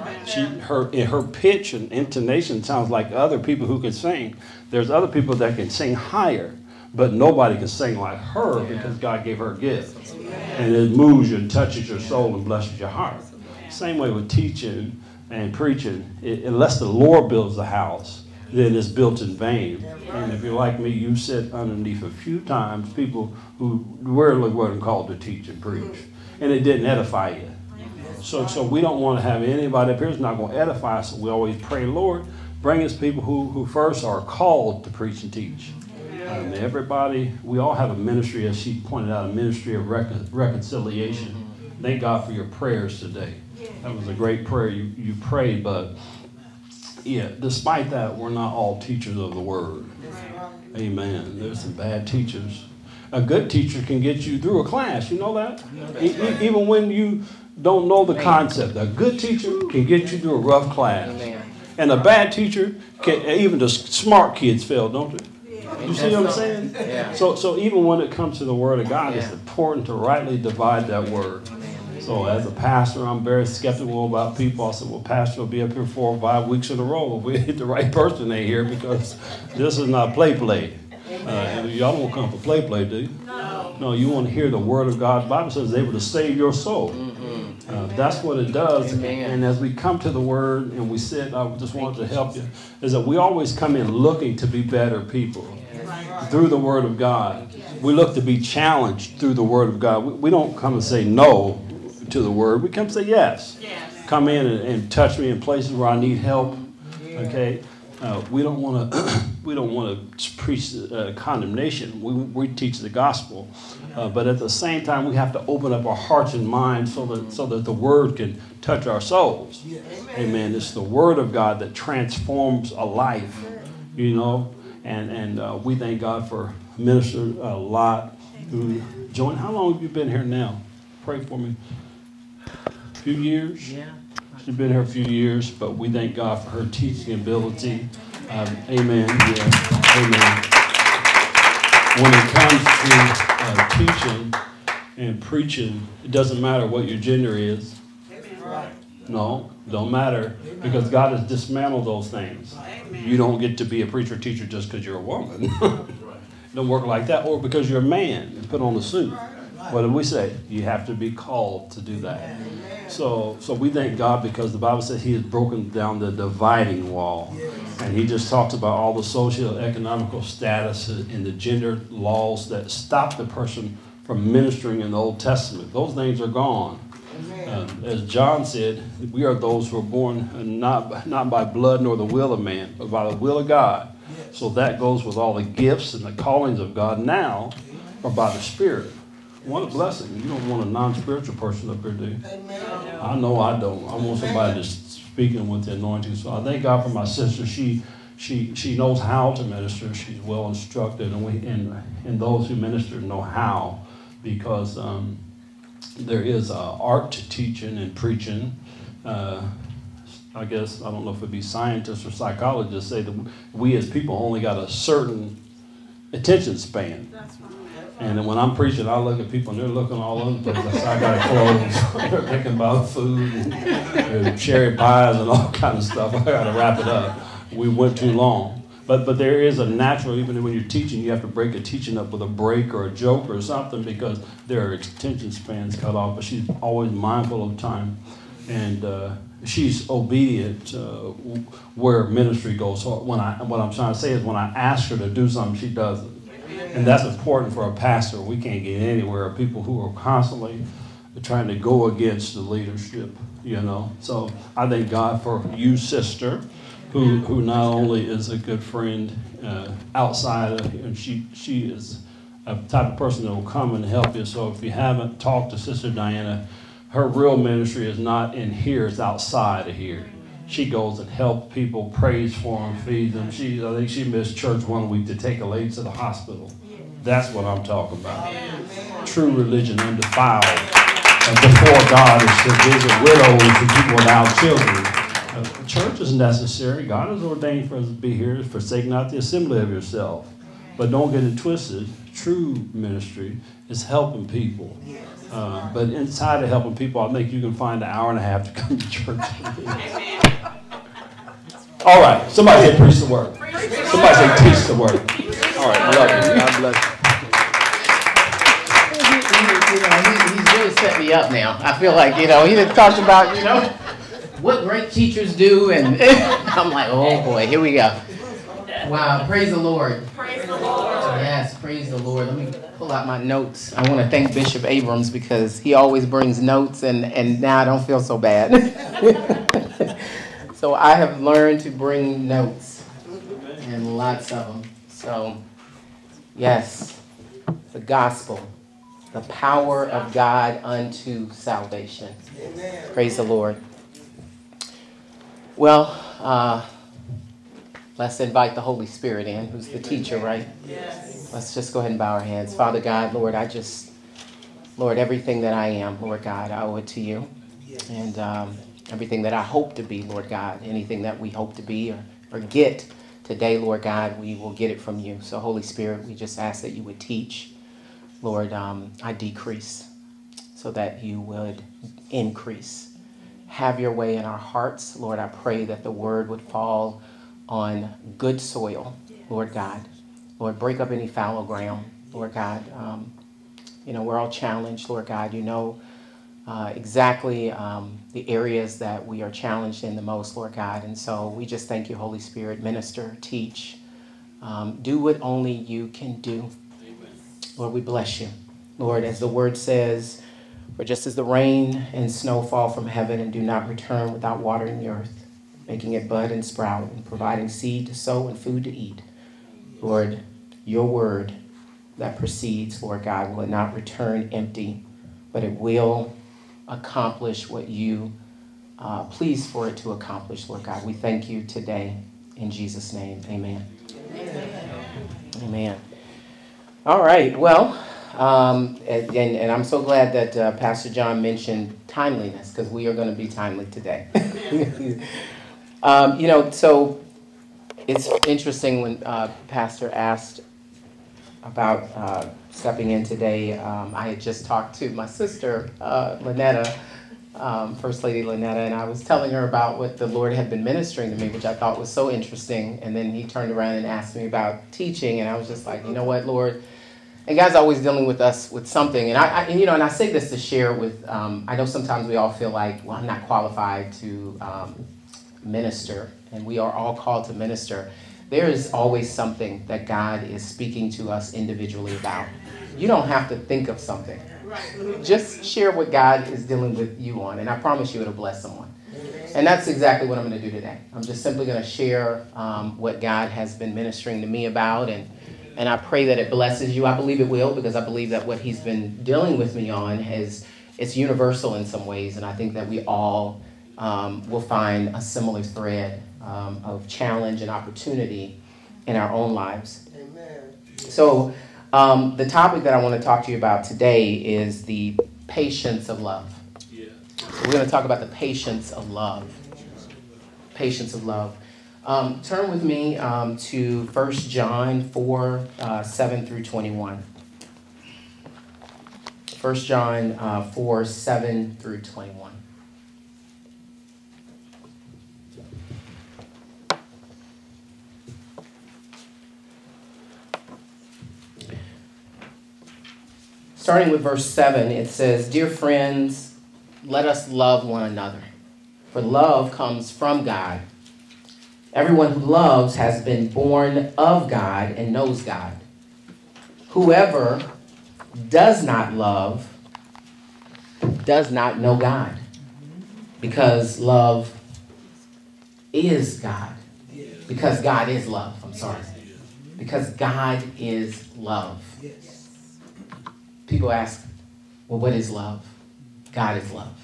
Her pitch and intonation sounds like other people who can sing. There's other people that can sing higher, but nobody can sing like her, because God gave her a gift. And it moves you and touches your soul and blesses your heart. Same way with teaching and preaching. Unless the Lord builds the house, then it's built in vain. And if you're like me, you sit underneath a few times people who really weren't called to teach and preach, and it didn't edify you. So we don't want to have anybody up here who's not going to edify us. So we always pray, Lord, bring us people who first are called to preach and teach. Everybody, we all have a ministry, as she pointed out, a ministry of reconciliation. Thank God for your prayers today. That was a great prayer you prayed, but yeah, despite that, we're not all teachers of the word. Amen. There's some bad teachers. A good teacher can get you through a class. You know that? Even when you don't know the concept. A good teacher can get you through a rough class. And a bad teacher can, even the smart kids fail, don't they? You see what I'm saying? Yeah. So even when it comes to the word of God, it's important to rightly divide that word. So as a pastor, I'm very skeptical about people. I said, well, pastor will be up here 4 or 5 weeks in a row if we hit the right person in here, because this is not play. Y'all don't come for play, do you? No, you want to hear the word of God. The Bible says it's able to save your soul. That's what it does. And as we come to the word and we sit, I just wanted to help you, is that we always come in looking to be better people through the word of God. We look to be challenged through the word of God. We don't come and say no to the word. We come and say yes. Come in and touch me in places where I need help. Okay. We don't want to preach condemnation. We teach the gospel, but at the same time, we have to open up our hearts and minds so that the word can touch our souls. Amen. It's the word of God that transforms a life, you know. And we thank God for Minister Lott, who joined. How long have you been here now? Pray for me. A few years? Yeah. She's been here a few years, but we thank God for her teaching ability. Amen. Yeah. Amen. When it comes to teaching and preaching, it doesn't matter what your gender is. No, don't matter, because God has dismantled those things. You don't get to be a preacher or teacher just because you're a woman. It don't work like that. Or because you're a man and put on the suit. What do we say? You have to be called to do that. So we thank God because the Bible says He has broken down the dividing wall. And He just talks about all the social, economical status and the gender laws that stop the person from ministering in the Old Testament. Those things are gone. As John said, we are those who are born not by blood nor the will of man, but by the will of God. So that goes with all the gifts and the callings of God now, or by the Spirit. What a blessing. You don't want a non-spiritual person up here, do you? I know I don't. I want somebody just speaking with the anointing. So I thank God for my sister. She knows how to minister. She's well instructed, and those who minister know how, because there is art to teaching and preaching. I guess, I don't know if it'd be scientists or psychologists say that we as people only got a certain attention span. That's right. And then when I'm preaching, I look at people and they're looking all over the place. I got clothes. They're thinking about food and cherry pies and all kind of stuff. I got to wrap it up. We went too long. But there is a natural, even when you're teaching, you have to break a teaching up with a break or a joke or something, because there are attention spans cut off. But she's always mindful of time. And she's obedient where ministry goes. So what I'm trying to say is when I ask her to do something, she does it. And that's important for a pastor. We can't get anywhere. People who are constantly trying to go against the leadership, you know. So I thank God for you, sister, who not only is a good friend outside of here, and she is a type of person that will come and help you. So if you haven't talked to Sister Dianna, her real ministry is not in here, it's outside of here. She goes and helps people, prays for them, feeds them. I think she missed church one week to take a lady to the hospital. That's what I'm talking about. True religion undefiled. And before God is to visit widows and people without children. Church is necessary. God has ordained for us to be here. Forsake not the assembly of yourself. But don't get it twisted. True ministry is helping people. But inside of helping people, I think you can find an hour and a half to come to church. All right. Somebody say preach the word. Somebody say teach the word. All right. I love you. God bless you. He's really set me up now. I feel like, he just talked about, what great teachers do. And I'm like, oh, boy, here we go. Wow. Praise the Lord. Praise the Lord. Yes, praise the Lord. Let me pull out my notes. I want to thank Bishop Abrams because he always brings notes, and now I don't feel so bad. So I have learned to bring notes, and lots of them. So, yes, the gospel, the power of God unto salvation. Amen. Praise the Lord. Well, let's invite the Holy Spirit in, who's the teacher, right? Yes. Let's just go ahead and bow our hands. Father God, Lord, Lord, everything that I am, Lord God, I owe it to you. And everything that I hope to be, Lord God, anything that we hope to be or get today, Lord God, we will get it from you. So, Holy Spirit, we just ask that you would teach. Lord, I decrease so that you would increase. Have your way in our hearts. Lord, I pray that the word would fall on good soil, Lord God. Lord, break up any fallow ground, Lord God. We're all challenged, Lord God. You know exactly the areas that we are challenged in the most, Lord God. And so we just thank you, Holy Spirit. Minister, teach. Do what only you can do. Lord, we bless you. Lord, as the word says, for just as the rain and snow fall from heaven and do not return without watering the earth, making it bud and sprout, and providing seed to sow and food to eat. Lord, your word that proceeds, Lord God, will not return empty, but it will accomplish what you please for it to accomplish, Lord God. We thank you today. In Jesus' name, amen. Amen. Amen. All right. Well, and I'm so glad that Pastor John mentioned timeliness, because we are going to be timely today. So it's interesting when Pastor asked about stepping in today. I had just talked to my sister, Lynetta, First Lady Lynetta, and I was telling her about what the Lord had been ministering to me, which I thought was so interesting. And then he turned around and asked me about teaching, and I was just like, you know what, Lord? And God's always dealing with us with something. And I say this to share with, I know sometimes we all feel like, well, I'm not qualified to minister, and we are all called to minister. There is always something that God is speaking to us individually about. You don't have to think of something. Just share what God is dealing with you on, and I promise you it'll bless someone. And that's exactly what I'm going to do today. I'm just simply going to share what God has been ministering to me about, and I pray that it blesses you. I believe it will, because I believe that what he's been dealing with me on it's universal in some ways, and I think that we all will find a similar thread of challenge and opportunity in our own lives. Amen. So the topic that I want to talk to you about today is the patience of love. Yeah. So we're going to talk about the patience of love. Patience of love. Turn with me to 1 John 4, 7 through 21. 1 John 4, 7 through 21. Starting with verse 7, it says, "Dear friends, let us love one another, for love comes from God. Everyone who loves has been born of God and knows God. Whoever does not love does not know God, because love is God. Because God is love. I'm sorry. Because God is love." People ask, well, what is love? God is love.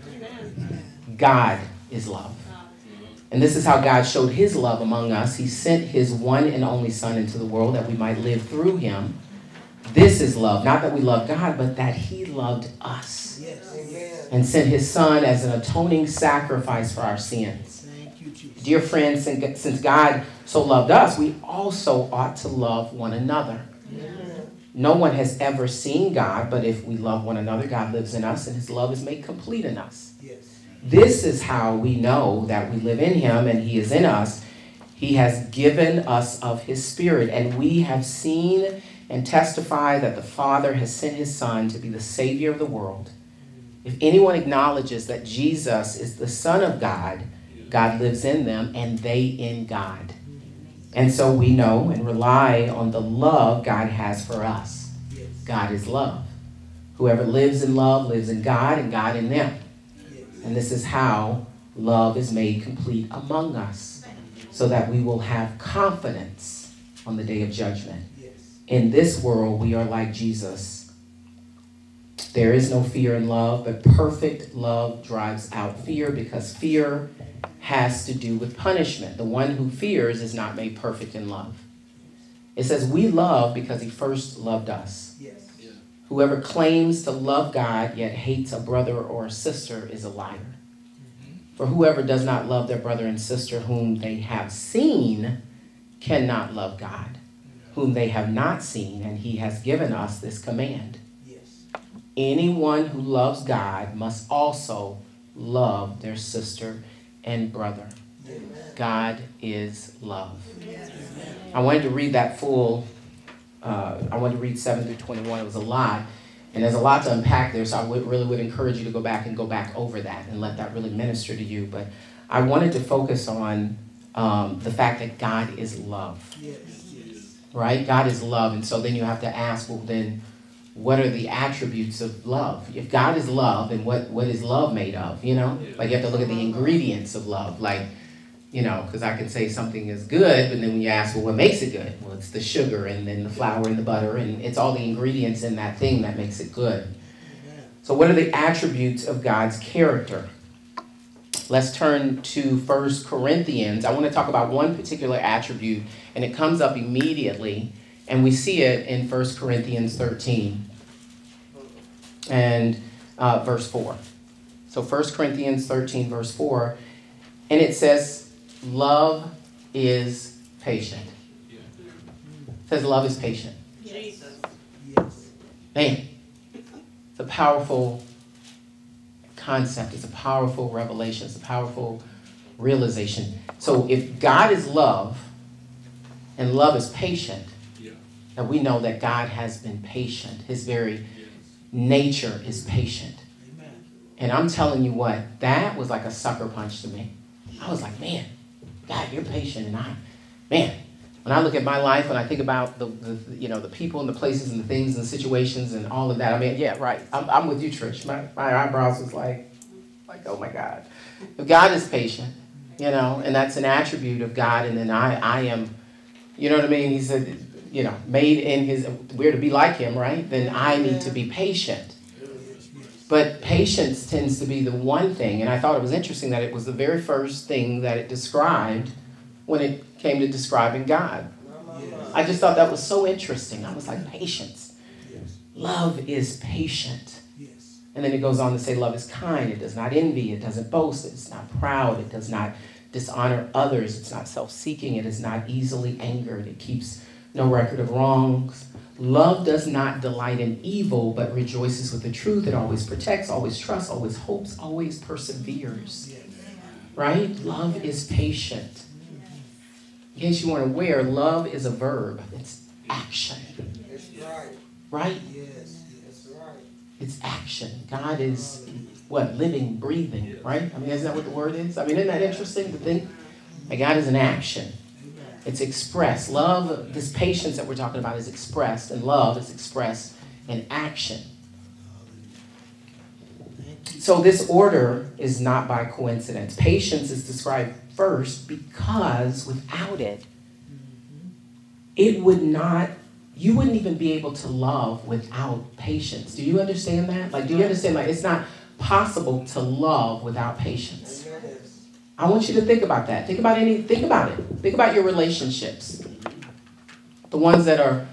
God is love. And this is how God showed his love among us. He sent his one and only Son into the world that we might live through him. This is love. Not that we love God, but that he loved us. Yes. And sent his Son as an atoning sacrifice for our sins. Dear friends, since God so loved us, we also ought to love one another. No one has ever seen God, but if we love one another, God lives in us, and his love is made complete in us. Yes. This is how we know that we live in him and he is in us. He has given us of his Spirit, and we have seen and testify that the Father has sent his Son to be the Savior of the world. If anyone acknowledges that Jesus is the Son of God, God lives in them, and they in God. And so we know and rely on the love God has for us. God is love. Whoever lives in love lives in God and God in them. And this is how love is made complete among us, so that we will have confidence on the day of judgment. In this world, we are like Jesus. There is no fear in love, but perfect love drives out fear, because fear has to do with punishment. The one who fears is not made perfect in love. It says we love because he first loved us. Yes. Yeah. Whoever claims to love God yet hates a brother or a sister is a liar. Mm-hmm. For whoever does not love their brother and sister whom they have seen cannot love God, whom they have not seen, and he has given us this command. Yes. Anyone who loves God must also love their sister and brother. Amen. God is love. Amen. I wanted to read that full. I wanted to read 7 through 21. It was a lot, and there's a lot to unpack there, so I really would encourage you to go back over that and let that really minister to you. But I wanted to focus on the fact that God is love. Yes. Right? God is love, and so then you have to ask, well, then what are the attributes of love? If God is love, then what is love made of, you know? Like you have to look at the ingredients of love. Like, you know, because I can say something is good, but then when you ask, well, what makes it good? Well, it's the sugar and then the flour and the butter, and it's all the ingredients in that thing that makes it good. So what are the attributes of God's character? Let's turn to 1 Corinthians. I want to talk about one particular attribute, and it comes up immediately And we see it in 1 Corinthians 13 and verse 4. So 1 Corinthians 13, verse 4, and it says, love is patient. It says love is patient. Jesus. Man, it's a powerful concept. It's a powerful revelation. It's a powerful realization. So if God is love and love is patient, then we know that God has been patient. His very nature is patient. And I'm telling you what, that was like a sucker punch to me. I was like, man, God, you're patient. And man, when I look at my life, when I think about the people and the places and the things and the situations and all of that, I mean, yeah, right. I'm with you, Trish. My eyebrows was like, oh my God. But God is patient, and that's an attribute of God. And then I am, you know what I mean? He said, made in his, we're to be like him, right? Then I need to be patient. But patience tends to be the one thing, and I thought it was interesting that it was the very first thing that it described when it came to describing God. I just thought that was so interesting. I was like, patience. Love is patient. And then it goes on to say love is kind. It does not envy. It doesn't boast. It's not proud. It does not dishonor others. It's not self-seeking. It is not easily angered. It keeps no record of wrongs. Love does not delight in evil, but rejoices with the truth. It always protects, always trusts, always hopes, always perseveres. Right? Love is patient. In case you weren't aware, love is a verb. It's action. Right? It's action. God is what? Living, breathing. Right? I mean, isn't that what the word is? I mean, isn't that interesting to think? That God is an action. It's expressed. Love, this patience that we're talking about is expressed, and love is expressed in action. So this order is not by coincidence. Patience is described first because without it, you wouldn't even be able to love without patience. Do you understand that? Do you understand, it's not possible to love without patience? I want you to think about that. Think about it. Think about your relationships. The ones that are,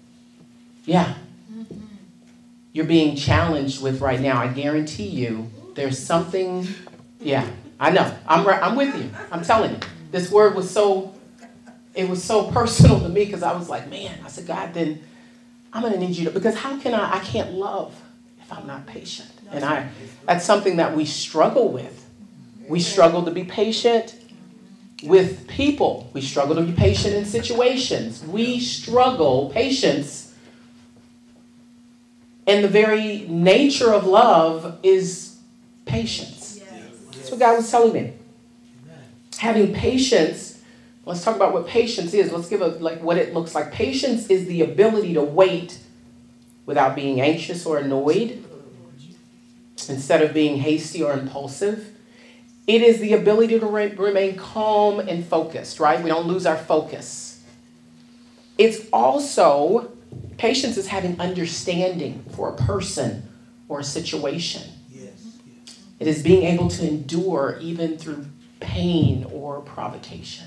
you're being challenged with right now. I guarantee you there's something, I know. I'm with you. I'm telling you. This word was so personal to me because I was like, man, I said, God, then I'm going to need you to, because how can I can't love if I'm not patient. And that's something that we struggle with. We struggle to be patient with people. We struggle to be patient in situations. We struggle patience. And the very nature of love is patience. That's what God was telling me. Having patience, let's talk about what patience is. Let's give what it looks like. Patience is the ability to wait without being anxious or annoyed, instead of being hasty or impulsive. It is the ability to remain calm and focused, right? We don't lose our focus. It's also, patience is having understanding for a person or a situation. It is being able to endure even through pain or provocation.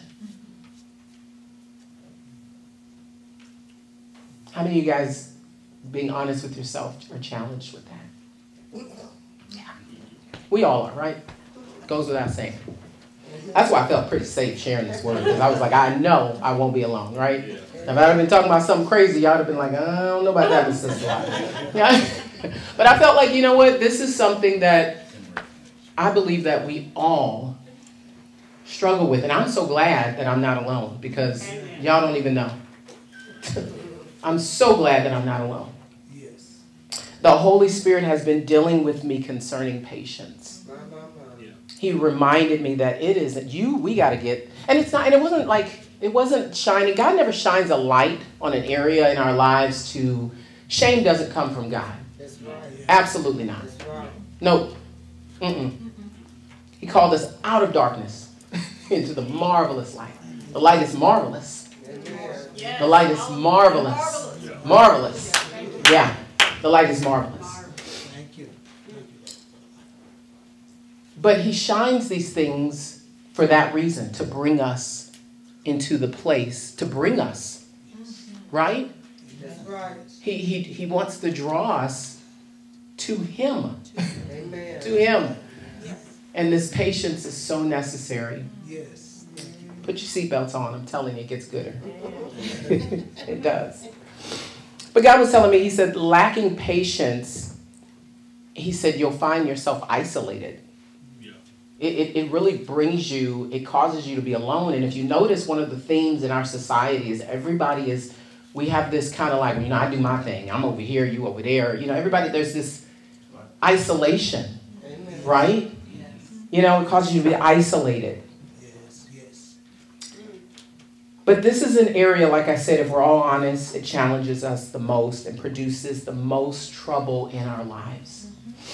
How many of you guys, being honest with yourself, are challenged with that? Yeah. We all are, right? Goes without saying. That's why I felt pretty safe sharing this word, because I was like, I know I won't be alone, right? If I'd have been talking about something crazy, y'all would have been like, I don't know about that, Miss Sister. Yeah. But I felt like, you know what? This is something that I believe that we all struggle with. And I'm so glad that I'm not alone, because y'all don't even know. I'm so glad that I'm not alone. The Holy Spirit has been dealing with me concerning patience. He reminded me that it isn't we got to get, and it's not, and it wasn't shining. God never shines a light on an area in our lives shame doesn't come from God. That's right. Absolutely not. That's right. No. He called us out of darkness into the marvelous light. The light is marvelous. The light is marvelous. Marvelous. Yeah. The light is marvelous. But he shines these things for that reason, to bring us into the place, to bring us right? That's right. He wants to draw us to him. Amen. To him. And this patience is so necessary. Yes. Put your seatbelts on. I'm telling you, it gets gooder. It does. But God was telling me, he said, lacking patience, he said, you'll find yourself isolated. It really brings you, it causes you to be alone. And if you notice, one of the themes in our society is we have this kind of like, I do my thing. I'm over here, you over there. Everybody, there's this isolation, right? It causes you to be isolated. But this is an area, like I said, if we're all honest, it challenges us the most and produces the most trouble in our lives.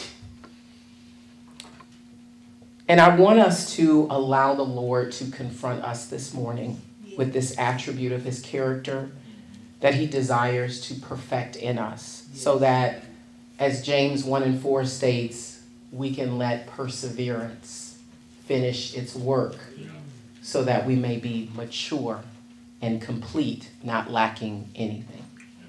And I want us to allow the Lord to confront us this morning with this attribute of his character that he desires to perfect in us, so that, as James 1:4 states, we can let perseverance finish its work so that we may be mature and complete, not lacking anything.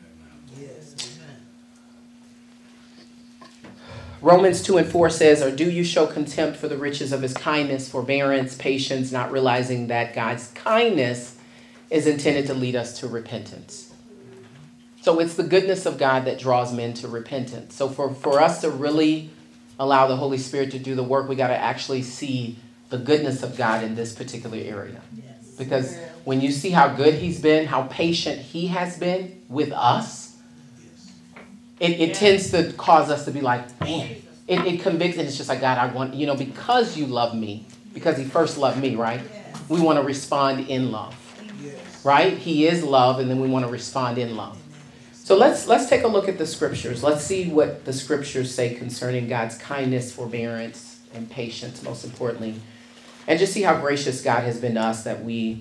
Romans 2:4 says, or do you show contempt for the riches of his kindness, forbearance, patience, not realizing that God's kindness is intended to lead us to repentance? So it's the goodness of God that draws men to repentance. So for us to really allow the Holy Spirit to do the work, we got to actually see the goodness of God in this particular area. Because when you see how good he's been, how patient he has been with us, it tends to cause us to be like, man, it convicts, and it's just like, God, I want, because you love me, because he first loved me, right? We want to respond in love, right? He is love, and then we want to respond in love. So let's take a look at the scriptures. Let's see what the scriptures say concerning God's kindness, forbearance, and patience, most importantly. And just see how gracious God has been to us that we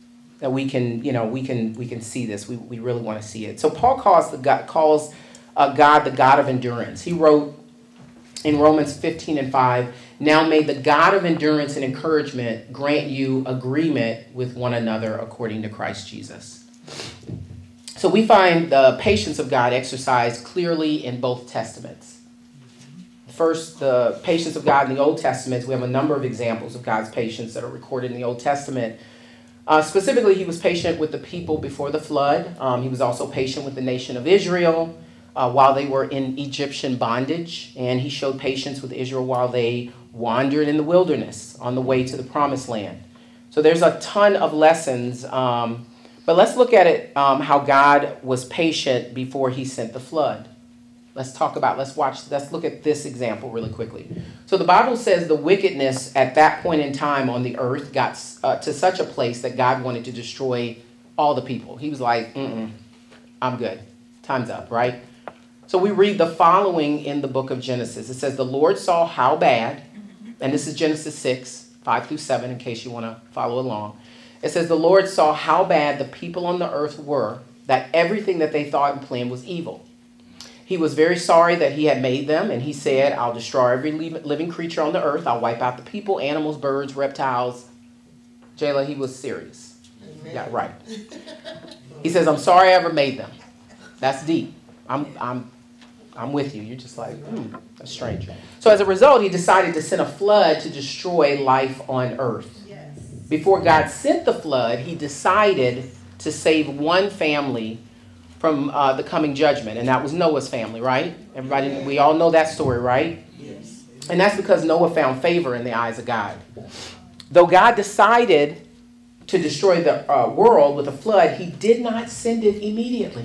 can see this. We really want to see it. So Paul calls God the God of endurance. He wrote in Romans 15:5, now may the God of endurance and encouragement grant you agreement with one another according to Christ Jesus. So we find the patience of God exercised clearly in both testaments. First, the patience of God in the Old Testament. We have a number of examples of God's patience that are recorded in the Old Testament. Specifically, he was patient with the people before the flood. He was also patient with the nation of Israel while they were in Egyptian bondage. And he showed patience with Israel while they wandered in the wilderness on the way to the promised land. So there's a ton of lessons. But let's look at it, how God was patient before he sent the flood. Let's look at this example really quickly. So the Bible says the wickedness at that point in time on the earth got to such a place that God wanted to destroy all the people. He was like, I'm good. Time's up, right? So we read the following in the book of Genesis. It says, the Lord saw how bad, and this is Genesis 6:5-7, in case you want to follow along. It says, the Lord saw how bad the people on the earth were, that everything that they thought and planned was evil. He was very sorry that he had made them, and he said, I'll destroy every living creature on the earth. I'll wipe out the people, animals, birds, reptiles. Jayla, he was serious. Amen. Yeah, right. He says, I'm sorry I ever made them. That's deep. I'm with you. You're just like, that's strange. So as a result, he decided to send a flood to destroy life on earth. Yes. Before God sent the flood, he decided to save one family from the coming judgment, and that was Noah's family, right? Everybody, we all know that story, right? Yes. And that's because Noah found favor in the eyes of God. Though God decided to destroy the world with a flood, he did not send it immediately.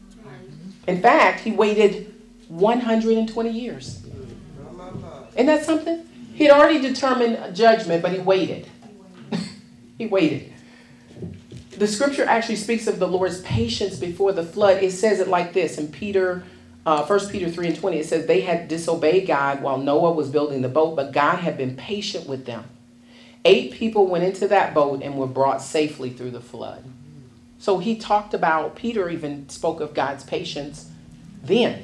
In fact, he waited 120 years. Isn't that something? He had already determined judgment, but he waited. He waited. The scripture actually speaks of the Lord's patience before the flood. It says it like this in 1 Peter 3:20. It says they had disobeyed God while Noah was building the boat, but God had been patient with them. 8 people went into that boat and were brought safely through the flood. So he talked about, Peter even spoke of God's patience then.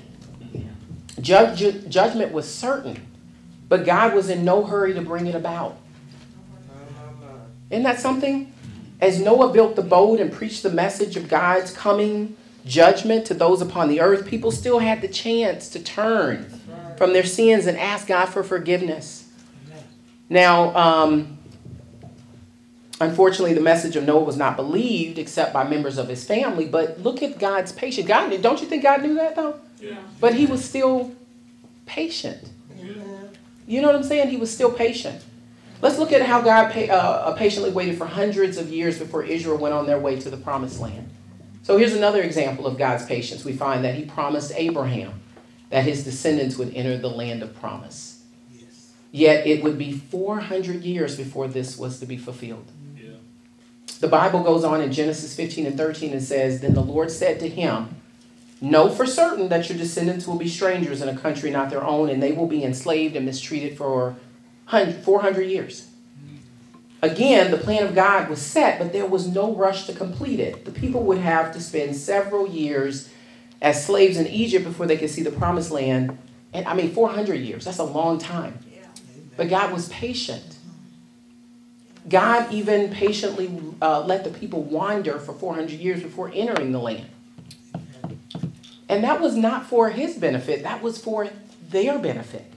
Judgment was certain, but God was in no hurry to bring it about. Isn't that something? As Noah built the boat and preached the message of God's coming judgment to those upon the earth, people still had the chance to turn from their sins and ask God for forgiveness. Now, unfortunately, the message of Noah was not believed except by members of his family. But look at God's patience. God, don't you think God knew that, though? Yeah. But he was still patient. Yeah. You know what I'm saying? He was still patient. Let's look at how God patiently waited for hundreds of years before Israel went on their way to the promised land. So here's another example of God's patience. We find that he promised Abraham that his descendants would enter the land of promise. Yes. Yet it would be 400 years before this was to be fulfilled. Yeah. The Bible goes on in Genesis 15 and 13 and says, "Then the Lord said to him, know for certain that your descendants will be strangers in a country not their own, and they will be enslaved and mistreated for 400 years. Again, the plan of God was set, but there was no rush to complete it. The people would have to spend several years as slaves in Egypt before they could see the promised land. And 400 years, that's a long time. But God was patient. God even patiently let the people wander for 400 years before entering the land. And that was not for his benefit, that was for their benefit.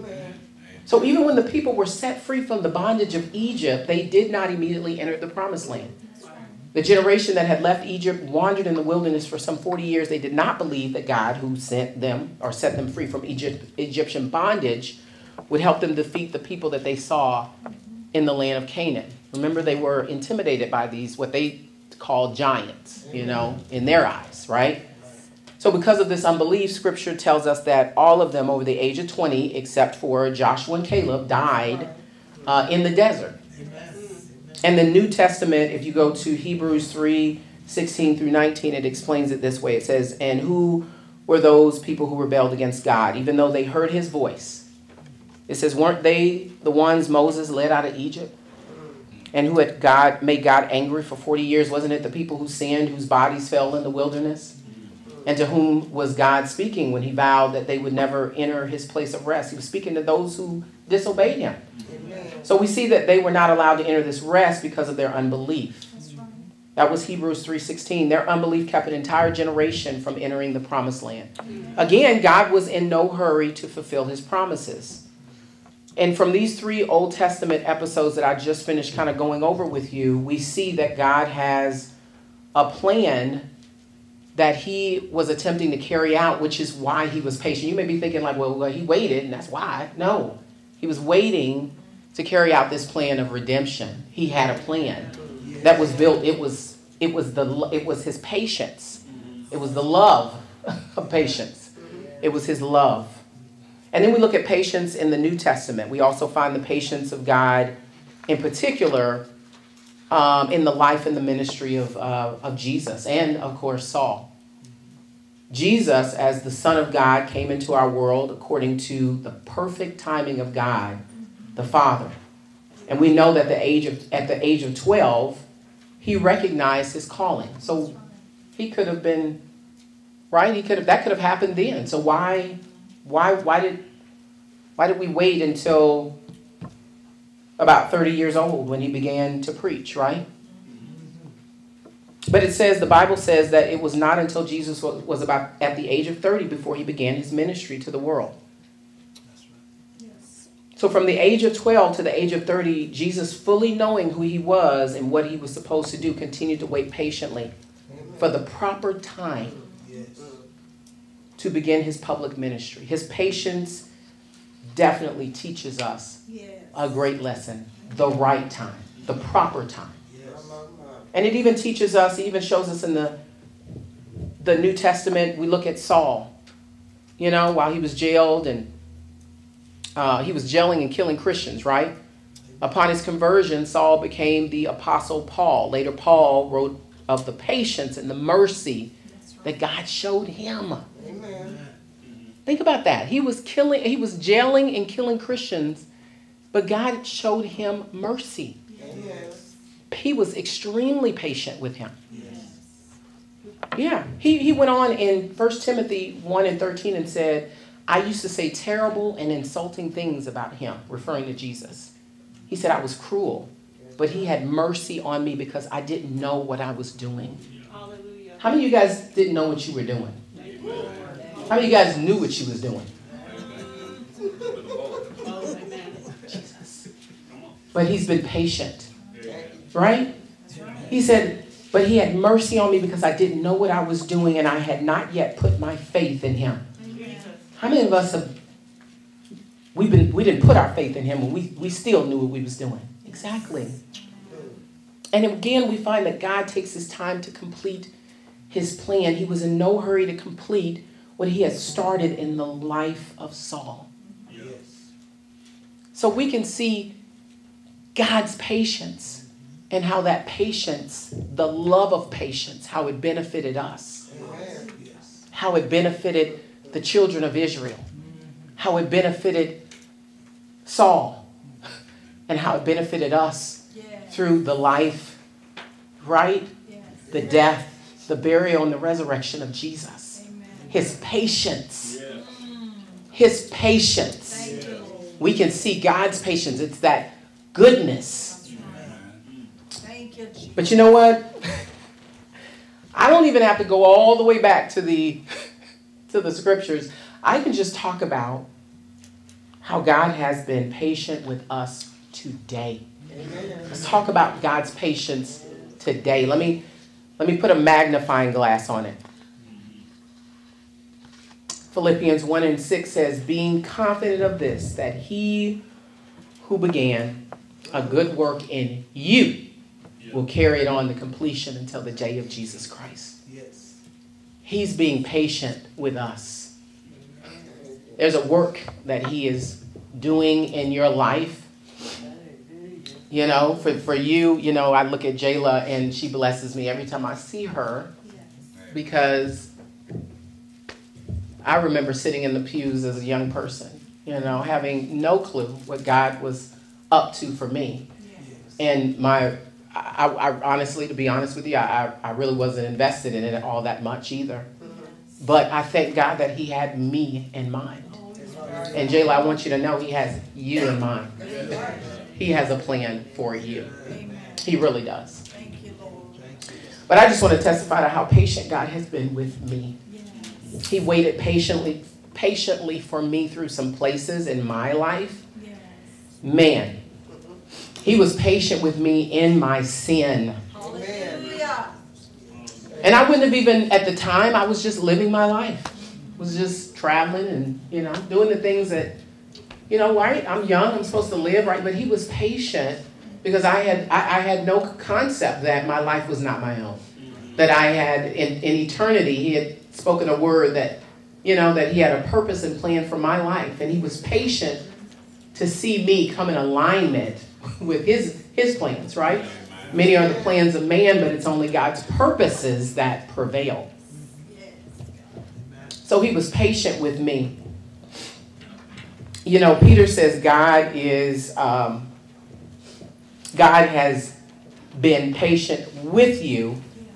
So even when the people were set free from the bondage of Egypt, they did not immediately enter the promised land. The generation that had left Egypt wandered in the wilderness for some 40 years. They did not believe that God, who sent them or set them free from Egyptian bondage, would help them defeat the people that they saw in the land of Canaan. Remember, they were intimidated by these, what they call giants, in their eyes, right? So because of this unbelief, Scripture tells us that all of them over the age of 20, except for Joshua and Caleb, died in the desert. And the New Testament, if you go to Hebrews 3:16 through 19, it explains it this way. It says, "And who were those people who rebelled against God, even though they heard his voice?" It says, weren't they the ones Moses led out of Egypt? And who had made God angry for 40 years? Wasn't it the people who sinned, whose bodies fell in the wilderness? And to whom was God speaking when he vowed that they would never enter his place of rest? He was speaking to those who disobeyed him. Amen. So we see that they were not allowed to enter this rest because of their unbelief. That was Hebrews 3:16. Their unbelief kept an entire generation from entering the promised land. Again, God was in no hurry to fulfill his promises. And from these 3 Old Testament episodes that I just finished kind of going over with you, we see that God has a plan that he was attempting to carry out, which is why he was patient. You may be thinking like, well, he waited and that's why. No, he was waiting to carry out this plan of redemption. He had a plan that was built. It was his patience. It was the love of patience. It was his love. And then we look at patience in the New Testament. We also find the patience of God in particular in the life and the ministry of Jesus and, of course, Saul. Jesus, as the Son of God, came into our world according to the perfect timing of God, the Father. And we know that at the age of 12, he recognized his calling. So he could have been, right? That could have happened then. So why did we wait until about 30 years old when he began to preach, right? But the Bible says that it was not until Jesus was about at the age of 30 before he began his ministry to the world. That's right. Yes. So from the age of 12 to the age of 30, Jesus, fully knowing who he was and what he was supposed to do, continued to wait patiently for the proper time to begin his public ministry. His patience definitely teaches us a great lesson, the right time, the proper time. And it even teaches us, it even shows us in the New Testament, we look at Saul, while he was jailed and he was jailing and killing Christians, right? Upon his conversion, Saul became the Apostle Paul. Later, Paul wrote of the patience and the mercy that God showed him. Amen. Think about that. He was jailing and killing Christians, but God showed him mercy. Yes. He was extremely patient with him. Yes. Yeah. He went on in 1 Timothy 1:13 and said, I used to say terrible and insulting things about him, referring to Jesus. He said, I was cruel but he had mercy on me because I didn't know what I was doing. How many of you guys didn't know what you were doing? How many of you guys knew what you was doing? Jesus. But he's been patient. Right? He said, but he had mercy on me because I didn't know what I was doing and I had not yet put my faith in him. How many of us we didn't put our faith in him and we still knew what we was doing? Exactly. And again, we find that God takes his time to complete his plan. He was in no hurry to complete what he had started in the life of Saul. Yes. So we can see God's patience and how that patience, the love of patience, how it benefited us. Yes. How it benefited the children of Israel. How it benefited Saul. And how it benefited us through the life, right? Yes. The death, the burial, and the resurrection of Jesus. Amen. His patience. Yes. His patience. We can see God's patience. It's that goodness. Thank you, Jesus. But you know what? I don't even have to go all the way back to the scriptures. I can just talk about how God has been patient with us today. Amen. Let's talk about God's patience today. Let me put a magnifying glass on it. Philippians 1:6 says, being confident of this, that he who began a good work in you will carry it on to completion until the day of Jesus Christ. Yes. He's being patient with us. There's a work that he is doing in your life. You know, for you, you know, I look at Jayla and she blesses me every time I see her because I remember sitting in the pews as a young person, you know, having no clue what God was up to for me. And I honestly, to be honest with you, I really wasn't invested in it all that much either. But I thank God that he had me in mind. And Jayla, I want you to know he has you in mind. He has a plan for you. He really does. But I just want to testify to how patient God has been with me. He waited patiently for me through some places in my life. Man, he was patient with me in my sin. And I wouldn't have even, at the time, I was just living my life. I was just traveling and, you know, doing the things that, you know, right? I'm young. I'm supposed to live, right? But he was patient because I had no concept that my life was not my own. That I had, in eternity, he had spoken a word that, you know, that he had a purpose and plan for my life. And he was patient to see me come in alignment with his plans, right? Many are the plans of man, but it's only God's purposes that prevail. So he was patient with me. You know, Peter says God has been patient with you.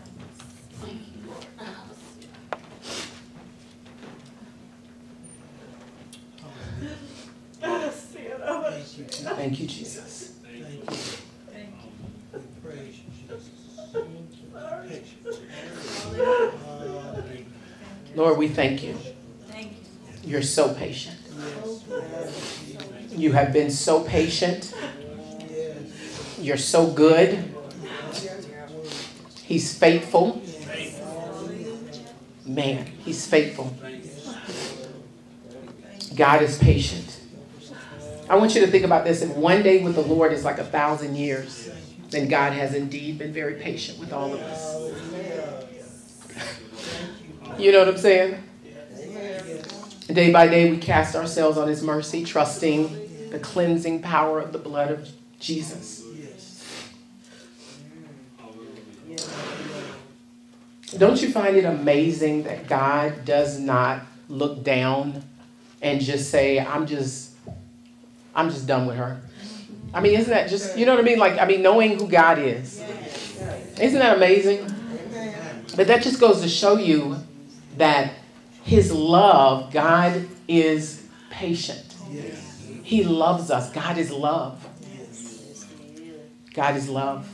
Thank you, Jesus. Lord, we thank you. You're so patient. You have been so patient. You're so good. He's faithful. Man, he's faithful. God is patient. I want you to think about this. If one day with the Lord is like 1,000 years, then God has indeed been very patient with all of us. You know what I'm saying? Day by day, we cast ourselves on his mercy, trusting the cleansing power of the blood of Jesus. Don't you find it amazing that God does not look down and just say, I'm just done with her? I mean, isn't that just, you know what I mean? Like, I mean, knowing who God is. Isn't that amazing? But that just goes to show you that his love, God is patient. He loves us. God is love. God is love.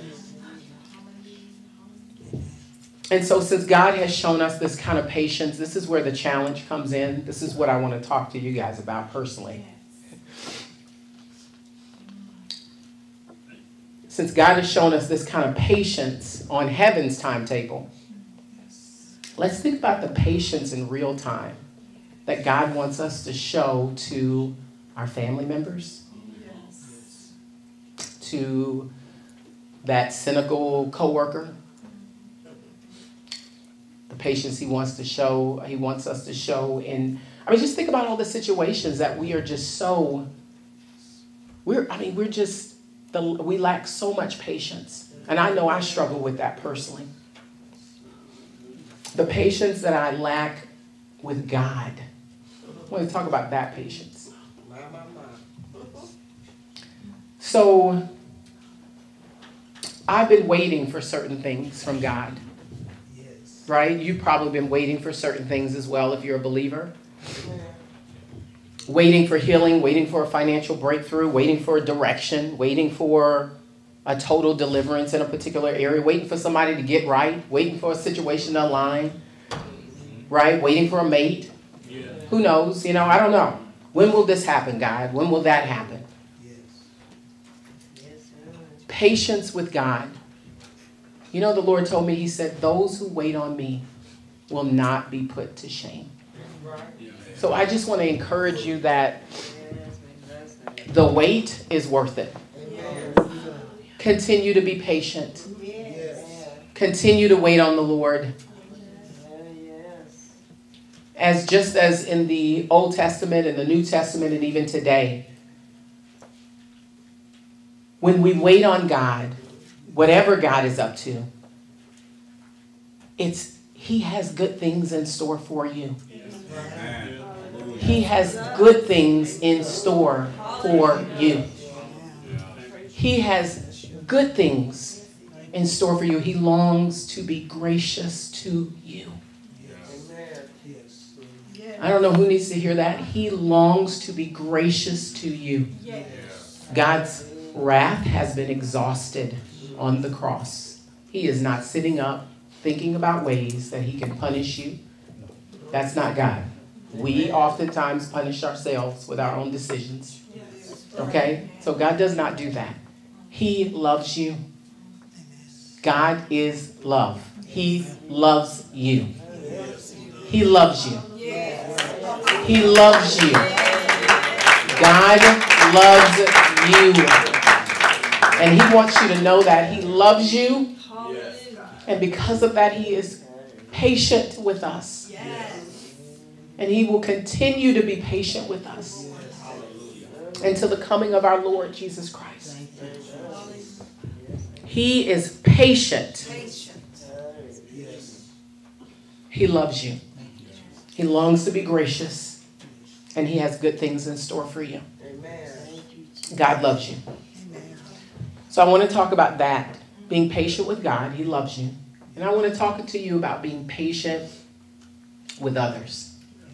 And so since God has shown us this kind of patience, this is where the challenge comes in. This is what I want to talk to you guys about personally. Since God has shown us this kind of patience on heaven's timetable, let's think about the patience in real time that God wants us to show to our family members, to that cynical coworker, the patience he wants us to show in, just think about all the situations that we are just so, we lack so much patience. And I know I struggle with that personally. The patience that I lack with God. I want to talk about that patience. So, I've been waiting for certain things from God. Right? You've probably been waiting for certain things as well if you're a believer. Waiting for healing, waiting for a financial breakthrough, waiting for a direction, waiting for a total deliverance in a particular area, waiting for somebody to get right, waiting for a situation to align, right? Waiting for a mate. Who knows? I don't know. When will this happen, God? When will that happen? Patience with God. The Lord told me, he said, those who wait on me will not be put to shame. So I just want to encourage you that the wait is worth it. Continue to be patient. Continue to wait on the Lord. Just as in the Old Testament and the New Testament and even today, when we wait on God, whatever God is up to, he has good things in store for you. He has good things in store for you. He has good things in store for you. He longs to be gracious to you. I don't know who needs to hear that. He longs to be gracious to you. God's wrath has been exhausted on the cross. He is not sitting up thinking about ways that he can punish you. That's not God. We oftentimes punish ourselves with our own decisions. Okay? So God does not do that. He loves you. God is love. He loves you. He loves you. He loves you. God loves you. And he wants you to know that he loves you. And because of that, he is patient with us. And he will continue to be patient with us until the coming of our Lord Jesus Christ. He is patient. He loves you. He longs to be gracious. And he has good things in store for you. God loves you. So I want to talk about that. Being patient with God. He loves you. And I want to talk to you about being patient with others.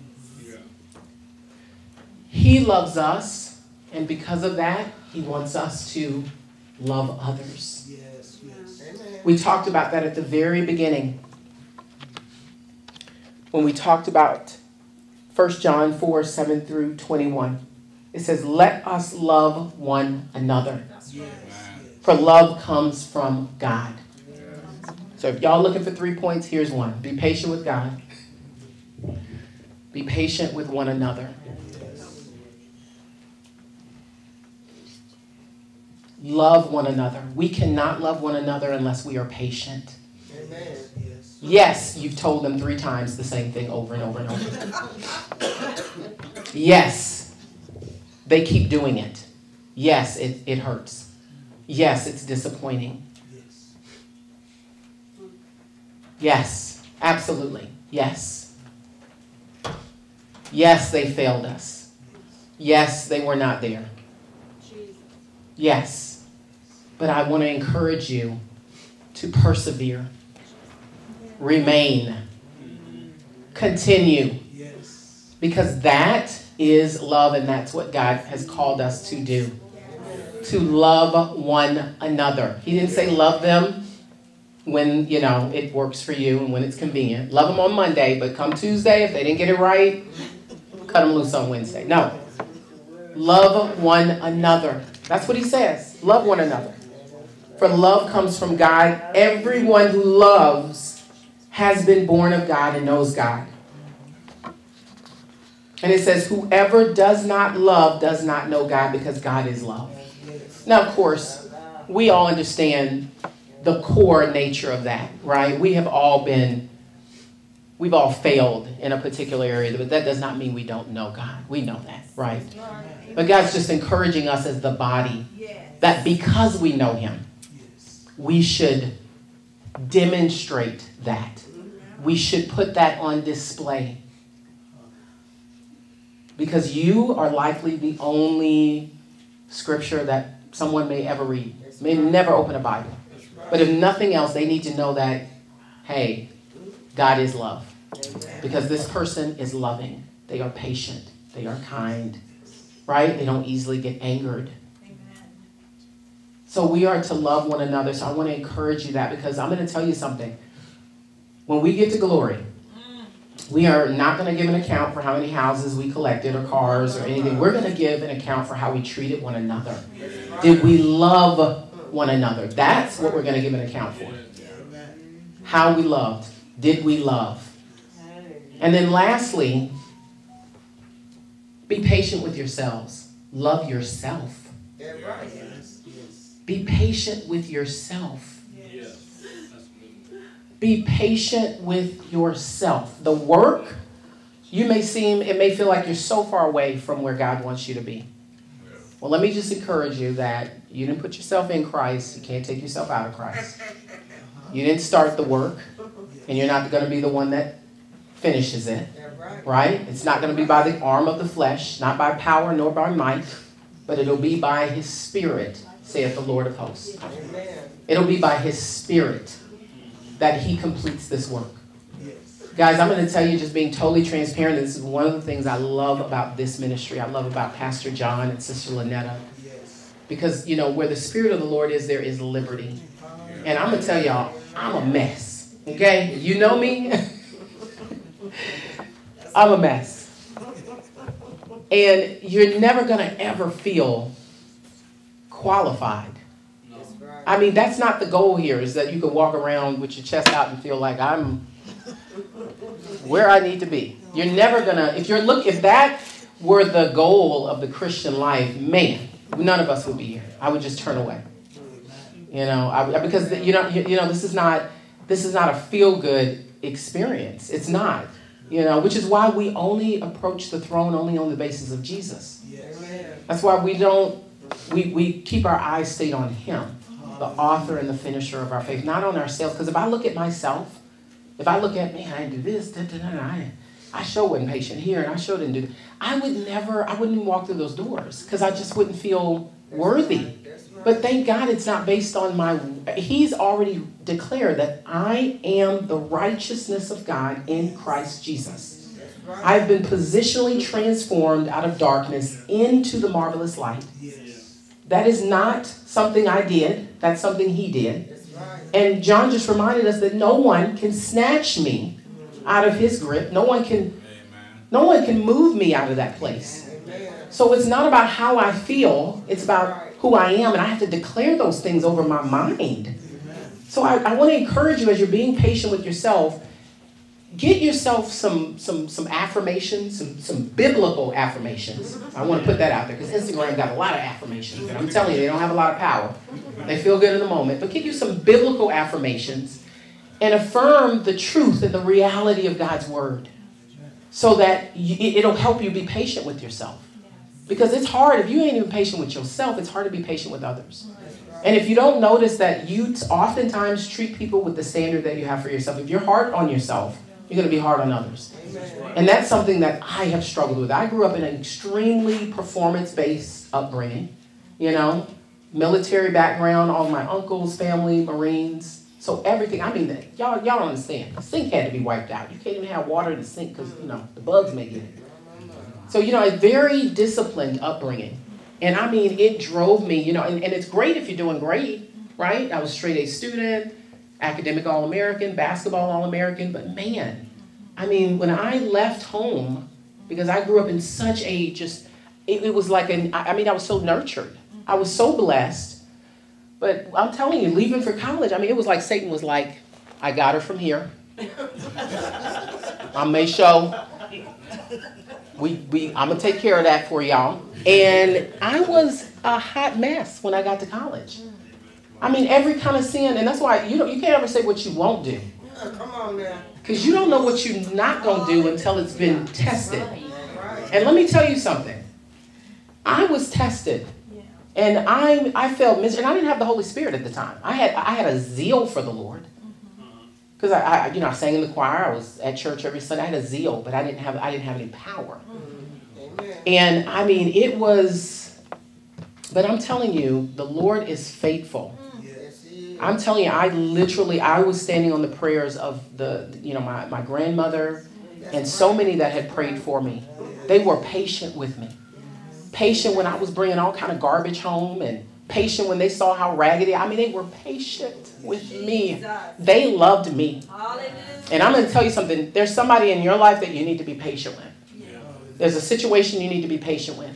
He loves us. And because of that, he wants us to love others. We talked about that at the very beginning. When we talked about 1 John 4, 7 through 21. It says, let us love one another. For love comes from God. So if y'all looking for 3 points, here's one. Be patient with God. Be patient with one another. Love one another. We cannot love one another unless we are patient. Amen. Yes, you've told them 3 times the same thing over and over and over. Yes, they keep doing it. Yes, it hurts. Yes, it's disappointing. Yes, absolutely. Yes. Yes, they failed us. Yes, they were not there. Yes. But I want to encourage you to persevere. Remain. Continue. Because that is love, and that's what God has called us to do. to love one another. He didn't say love them when, it works for you and when it's convenient. Love them on Monday, but come Tuesday, if they didn't get it right, cut them loose on Wednesday. No. Love one another. That's what he says. Love one another. For love comes from God. Everyone who loves has been born of God and knows God. And it says, whoever does not love does not know God, because God is love. Now, of course, we all understand the core nature of that, right? We've all failed in a particular area, but that does not mean we don't know God. We know that, right? But God's just encouraging us as the body that because we know him, we should demonstrate that. We should put that on display. Because you are likely the only scripture that someone may ever read. May never open a Bible. But if nothing else, they need to know that, hey, God is love. Because this person is loving. They are patient. They are kind. Right? They don't easily get angered. So we are to love one another. So I want to encourage you that, because I'm going to tell you something. When we get to glory, we are not going to give an account for how many houses we collected or cars or anything. We're going to give an account for how we treated one another. Did we love one another? That's what we're going to give an account for. How we loved. Did we love? And then lastly, be patient with yourselves. Love yourself. Be patient with yourself. Be patient with yourself. The work, it may feel like you're so far away from where God wants you to be. Well, let me just encourage you that you didn't put yourself in Christ. You can't take yourself out of Christ. You didn't start the work, and you're not going to be the one that finishes it. Right? It's not going to be by the arm of the flesh, not by power nor by might, but it'll be by his Spirit, saith the Lord of hosts. It'll be by his Spirit that he completes this work. Guys, I'm going to tell you, just being totally transparent, this is one of the things I love about this ministry. I love about Pastor John and Sister Lynetta. Because, where the Spirit of the Lord is, there is liberty. And I'm going to tell y'all, I'm a mess. Okay? You know me? I'm a mess. And you're never going to ever feel qualified. I mean, that's not the goal here, is that you can walk around with your chest out and feel like I'm where I need to be. You're never going to, if that were the goal of the Christian life, man, none of us would be here. I would just turn away. Because this is not a feel-good experience. It's not. Which is why we only approach the throne only on the basis of Jesus. That's why we keep our eyes stayed on him, the author and the finisher of our faith, not on ourselves. Because if I look at myself, if I look at, man, I didn't do this, I sure wasn't patient here, and I sure didn't do that, I wouldn't even walk through those doors, because I just wouldn't feel worthy. But thank God it's not based on he's already declared that I am the righteousness of God in Christ Jesus. I've been positionally transformed out of darkness into the marvelous light. That is not something I did. That's something he did. And John just reminded us that no one can snatch me out of his grip. No one can move me out of that place. So it's not about how I feel. It's about who I am, and I have to declare those things over my mind. So I want to encourage you, as you're being patient with yourself, get yourself some affirmations, some biblical affirmations. I want to put that out there, because Instagram got a lot of affirmations, and I'm telling you, they don't have a lot of power. They feel good in the moment, but get you some biblical affirmations and affirm the truth and the reality of God's word, so that it'll help you be patient with yourself. Because it's hard. If you ain't even patient with yourself, it's hard to be patient with others. And if you don't notice that you oftentimes treat people with the standard that you have for yourself, if you're hard on yourself, you're going to be hard on others. And that's something that I have struggled with. I grew up in an extremely performance-based upbringing. Military background, all my uncles, family, Marines. So everything, y'all don't understand. The sink had to be wiped out. You can't even have water in the sink because, the bugs may get it. So, a very disciplined upbringing. And I mean, it drove me, you know, and it's great if you're doing great, right? I was a straight A student, academic All-American, basketball All-American, but man, I mean, when I left home, because I grew up in such a it was like I was so nurtured. I was so blessed. But I'm telling you, leaving for college, I mean, it was like Satan was like, I got her from here. I may show. I'm going to take care of that for y'all. And I was a hot mess when I got to college. I mean, every kind of sin, and that's why you can't ever say what you won't do. Come on now. Because you don't know what you're not going to do until it's been tested. And let me tell you something. I was tested. And I felt miserable. And I didn't have the Holy Spirit at the time. I had a zeal for the Lord. Because I sang in the choir. I was at church every Sunday. I had a zeal, but I didn't have any power. And I mean, it was, but I'm telling you, the Lord is faithful. I'm telling you, I was standing on the prayers of my grandmother and so many that had prayed for me. They were patient with me. Patient when I was bringing all kind of garbage home, and patient when they saw how raggedy. I mean, they were patient with me. They loved me. And I'm going to tell you something. There's somebody in your life that you need to be patient with. There's a situation you need to be patient with.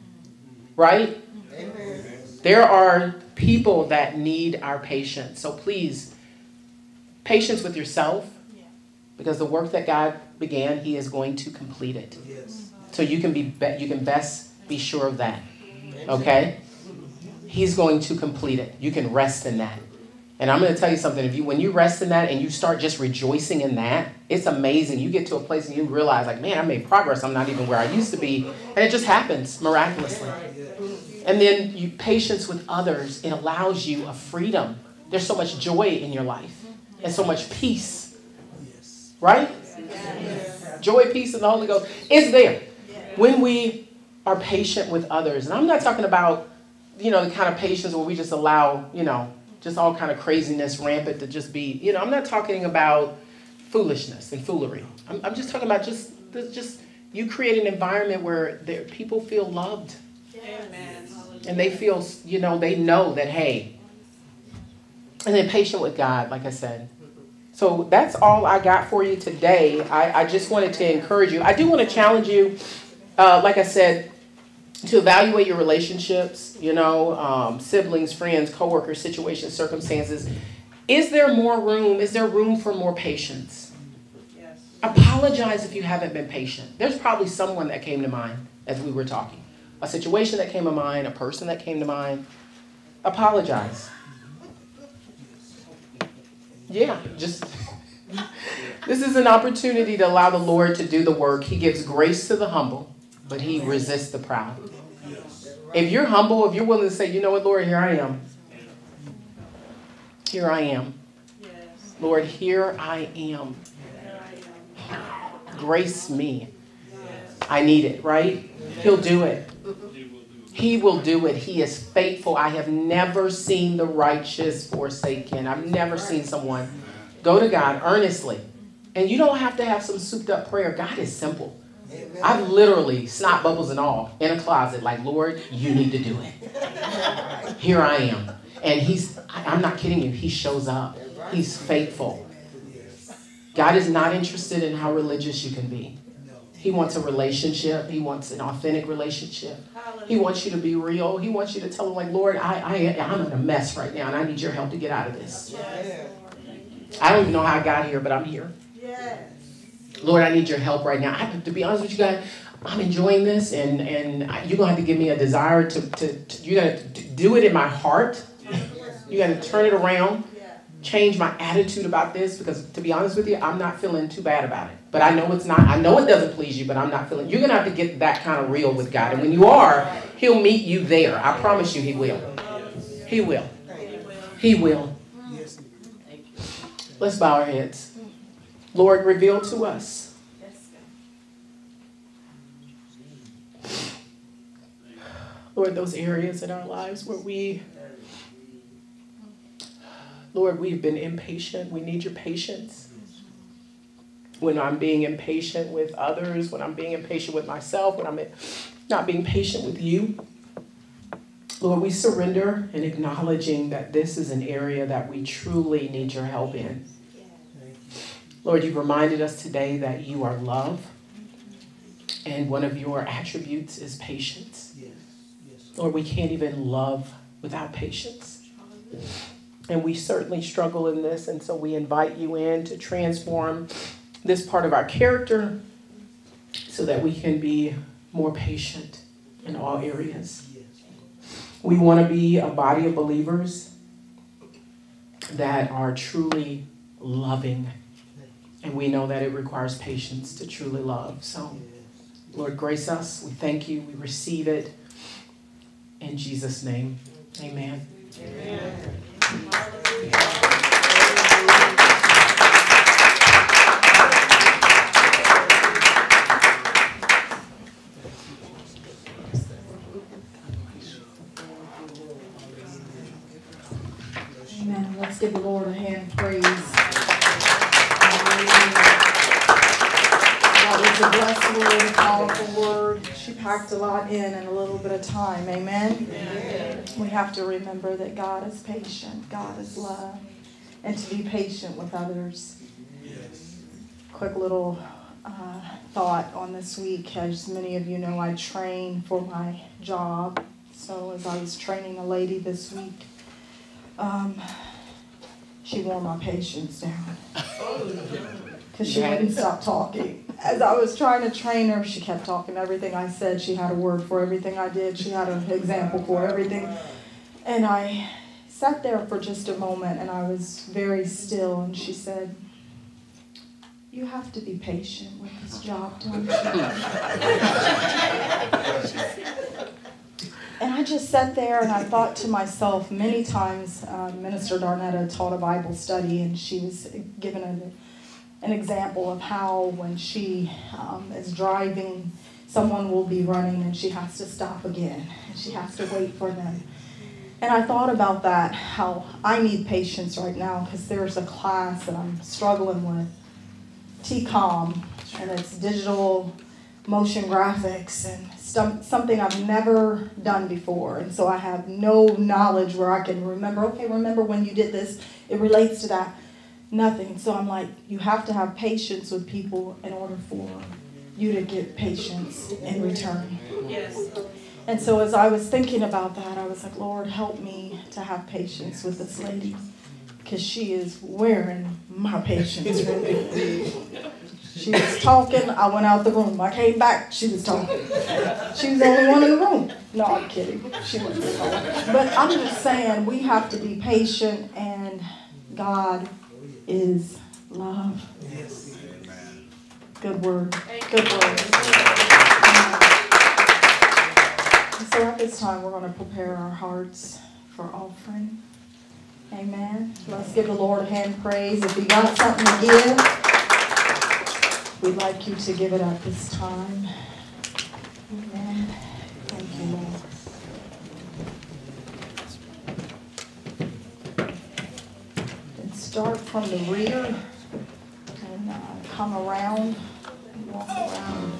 Right? There are people that need our patience. So please, patience with yourself, because the work that God began, He is going to complete it. So you can best be sure of that. Okay? He's going to complete it. You can rest in that. And I'm going to tell you something. When you rest in that and you start just rejoicing in that, it's amazing. You get to a place and you realize, like, man, I made progress. I'm not even where I used to be. And it just happens miraculously. And then patience with others, it allows you a freedom. There's so much joy in your life and so much peace. Right? Joy, peace, and the Holy Ghost is there when we are patient with others. And I'm not talking about, the kind of patience where we just allow, just all kind of craziness rampant to just be, I'm not talking about foolishness and foolery. I'm just talking about just you create an environment where people feel loved. Amen. And they feel, they know that, hey, and then patient with God, like I said. So that's all I got for you today. I just wanted to encourage you. I do want to challenge you, like I said, to evaluate your relationships, siblings, friends, coworkers, situations, circumstances. Is there room for more patience? Yes. Apologize if you haven't been patient. There's probably someone that came to mind as we were talking. A situation that came to mind, a person that came to mind. Apologize. Yeah, this is an opportunity to allow the Lord to do the work. He gives grace to the humble, but He resists the proud. If you're humble, if you're willing to say, you know what, Lord, here I am. Here I am. Lord, here I am. Grace me. I need it, right? He'll do it. He will do it. He is faithful. I have never seen the righteous forsaken. I've never seen someone go to God earnestly. And you don't have to have some souped up prayer. God is simple. I've literally, snot bubbles and all, in a closet, like, Lord, you need to do it. Here I am. And I'm not kidding you, He shows up. He's faithful. God is not interested in how religious you can be. He wants a relationship. He wants an authentic relationship. He wants you to be real. He wants you to tell Him, like, Lord, I'm in a mess right now, and I need your help to get out of this. I don't even know how I got here, but I'm here. Lord, I need your help right now. To be honest with you guys, I'm enjoying this, and you're going to have to give me a desire you got to do it in my heart. You got to turn it around, change my attitude about this, because to be honest with you, I'm not feeling too bad about it. But I know it's not. I know it doesn't please you, but I'm not feeling. You're going to have to get that kind of real with God. And when you are, He'll meet you there. I promise you He will. He will. He will. Let's bow our heads. Lord, reveal to us. Lord, those areas in our lives where Lord, we've been impatient. We need your patience. When I'm being impatient with others, when I'm being impatient with myself, when I'm not being patient with you, Lord, we surrender in acknowledging that this is an area that we truly need your help in. Lord, you've reminded us today that you are love, and one of your attributes is patience. Lord, we can't even love without patience. And we certainly struggle in this, and so we invite you in to transform this part of our character so that we can be more patient in all areas. We want to be a body of believers that are truly loving. And we know that it requires patience to truly love. So, Lord, grace us. We thank you. We receive it. In Jesus' name, amen. Amen. Amen. Let's give the Lord a hand praise. That was a blessed word, a powerful word. She packed a lot in a little bit of time. Amen? Amen. We have to remember that God is patient. God is love. And to be patient with others. Quick little thought on this week. As many of you know, I train for my job. So as I was training a lady this week, she wore my patience down. Because she wouldn't stop talking. As I was trying to train her, she kept talking everything I said. She had a word for everything I did. She had an example for everything. And I sat there for just a moment, and I was very still. And she said, "You have to be patient with this job, don't you?" And I just sat there and I thought to myself many times, Minister Darnetta taught a Bible study, and she was given an example of how when she is driving, someone will be running and she has to stop again and she has to wait for them. And I thought about that, how I need patience right now because there's a class that I'm struggling with, TCOM, and it's digital motion graphics and something I've never done before. And so I have no knowledge where I can remember, okay, remember when you did this, it relates to that. Nothing. So I'm like, you have to have patience with people in order for you to get patience in return. Yes. And so as I was thinking about that, I was like, Lord, help me to have patience with this lady because she is wearing my patience. She was talking, I went out the room. I came back, she was talking. She was the only one in the room. No, I'm kidding. She wasn't the only one. But I'm just saying, we have to be patient, and God is love. Yes. Good word. Good word. So at this time, we're going to prepare our hearts for offering. Amen. Let's give the Lord a hand praise. If you got something to give, we'd like you to give it at this time. Amen. Thank you, Lord. And start from the rear and come around and walk around.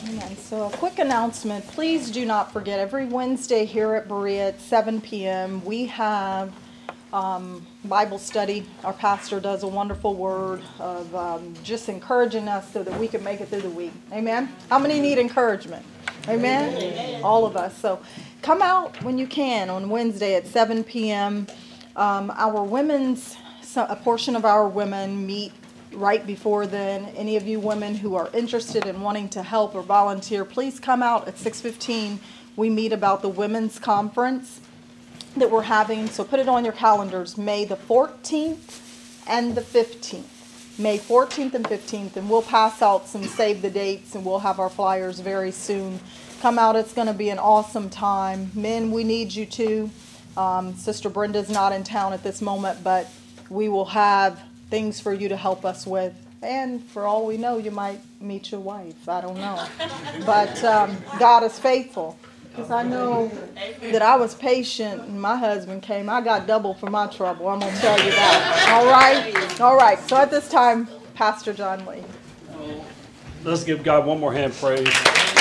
Amen. So a quick announcement. Please do not forget, every Wednesday here at Berea at 7 p.m. we have Bible study. Our pastor does a wonderful word of just encouraging us so that we can make it through the week. Amen? How many need encouragement? Amen? Amen. All of us. So come out when you can on Wednesday at 7 p.m. A portion of our women meet right before then. Any of you women who are interested in wanting to help or volunteer, please come out at 6:15. We meet about the women's conference that we're having. So put it on your calendars, May the 14th and the 15th. May 14th and 15th, and we'll pass out some save the dates, and we'll have our flyers very soon. Come out. It's going to be an awesome time. Men, we need you too. Sister Brenda's not in town at this moment, but we will have things for you to help us with. And for all we know, you might meet your wife. I don't know. But God is faithful. Because I know that I was patient and my husband came. I got double for my trouble. I'm going to tell you that. All right? All right. So at this time, Pastor John Lee. Let's give God one more hand praise.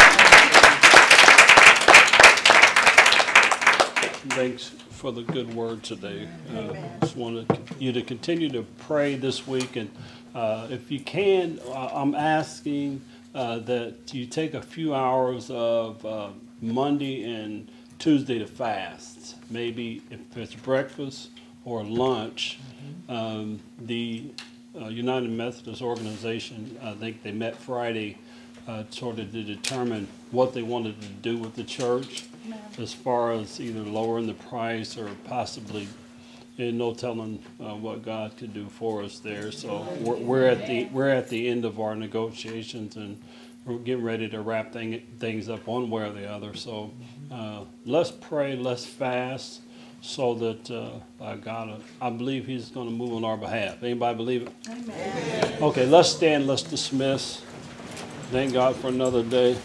Thanks for the good word today. Just want you to continue to pray this week. And if you can, I'm asking that you take a few hours of Monday and Tuesday to fast. Maybe if it's breakfast or lunch. The United Methodist Organization, I think they met Friday sort of to determine what they wanted to do with the church as far as either lowering the price or possibly, no telling what God could do for us there. So we're at the end of our negotiations, and we're getting ready to wrap things up one way or the other. So let's pray, let's fast, so that God, I believe He's going to move on our behalf. Anybody believe it? Amen. Okay, let's stand, let's dismiss. Thank God for another day.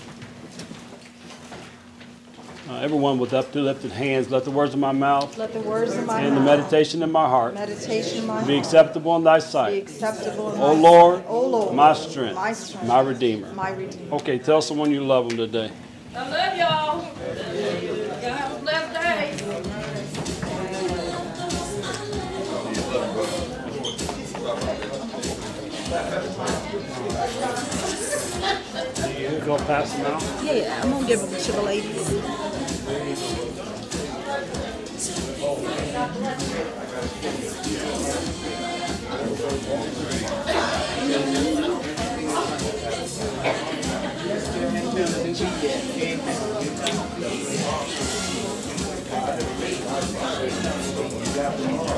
Everyone with uplifted hands, let the words of my mouth Let the words of my and the mouth, meditation in my heart meditation in my be heart, acceptable in thy be sight. acceptable in O thy Lord, sight. O Lord, my strength, my strength, my Redeemer. my Redeemer. Okay, tell someone you love them today. I love y'all. Y'all have a blessed day. You go pass them out. Yeah, I'm going to give them to the ladies. Yeah.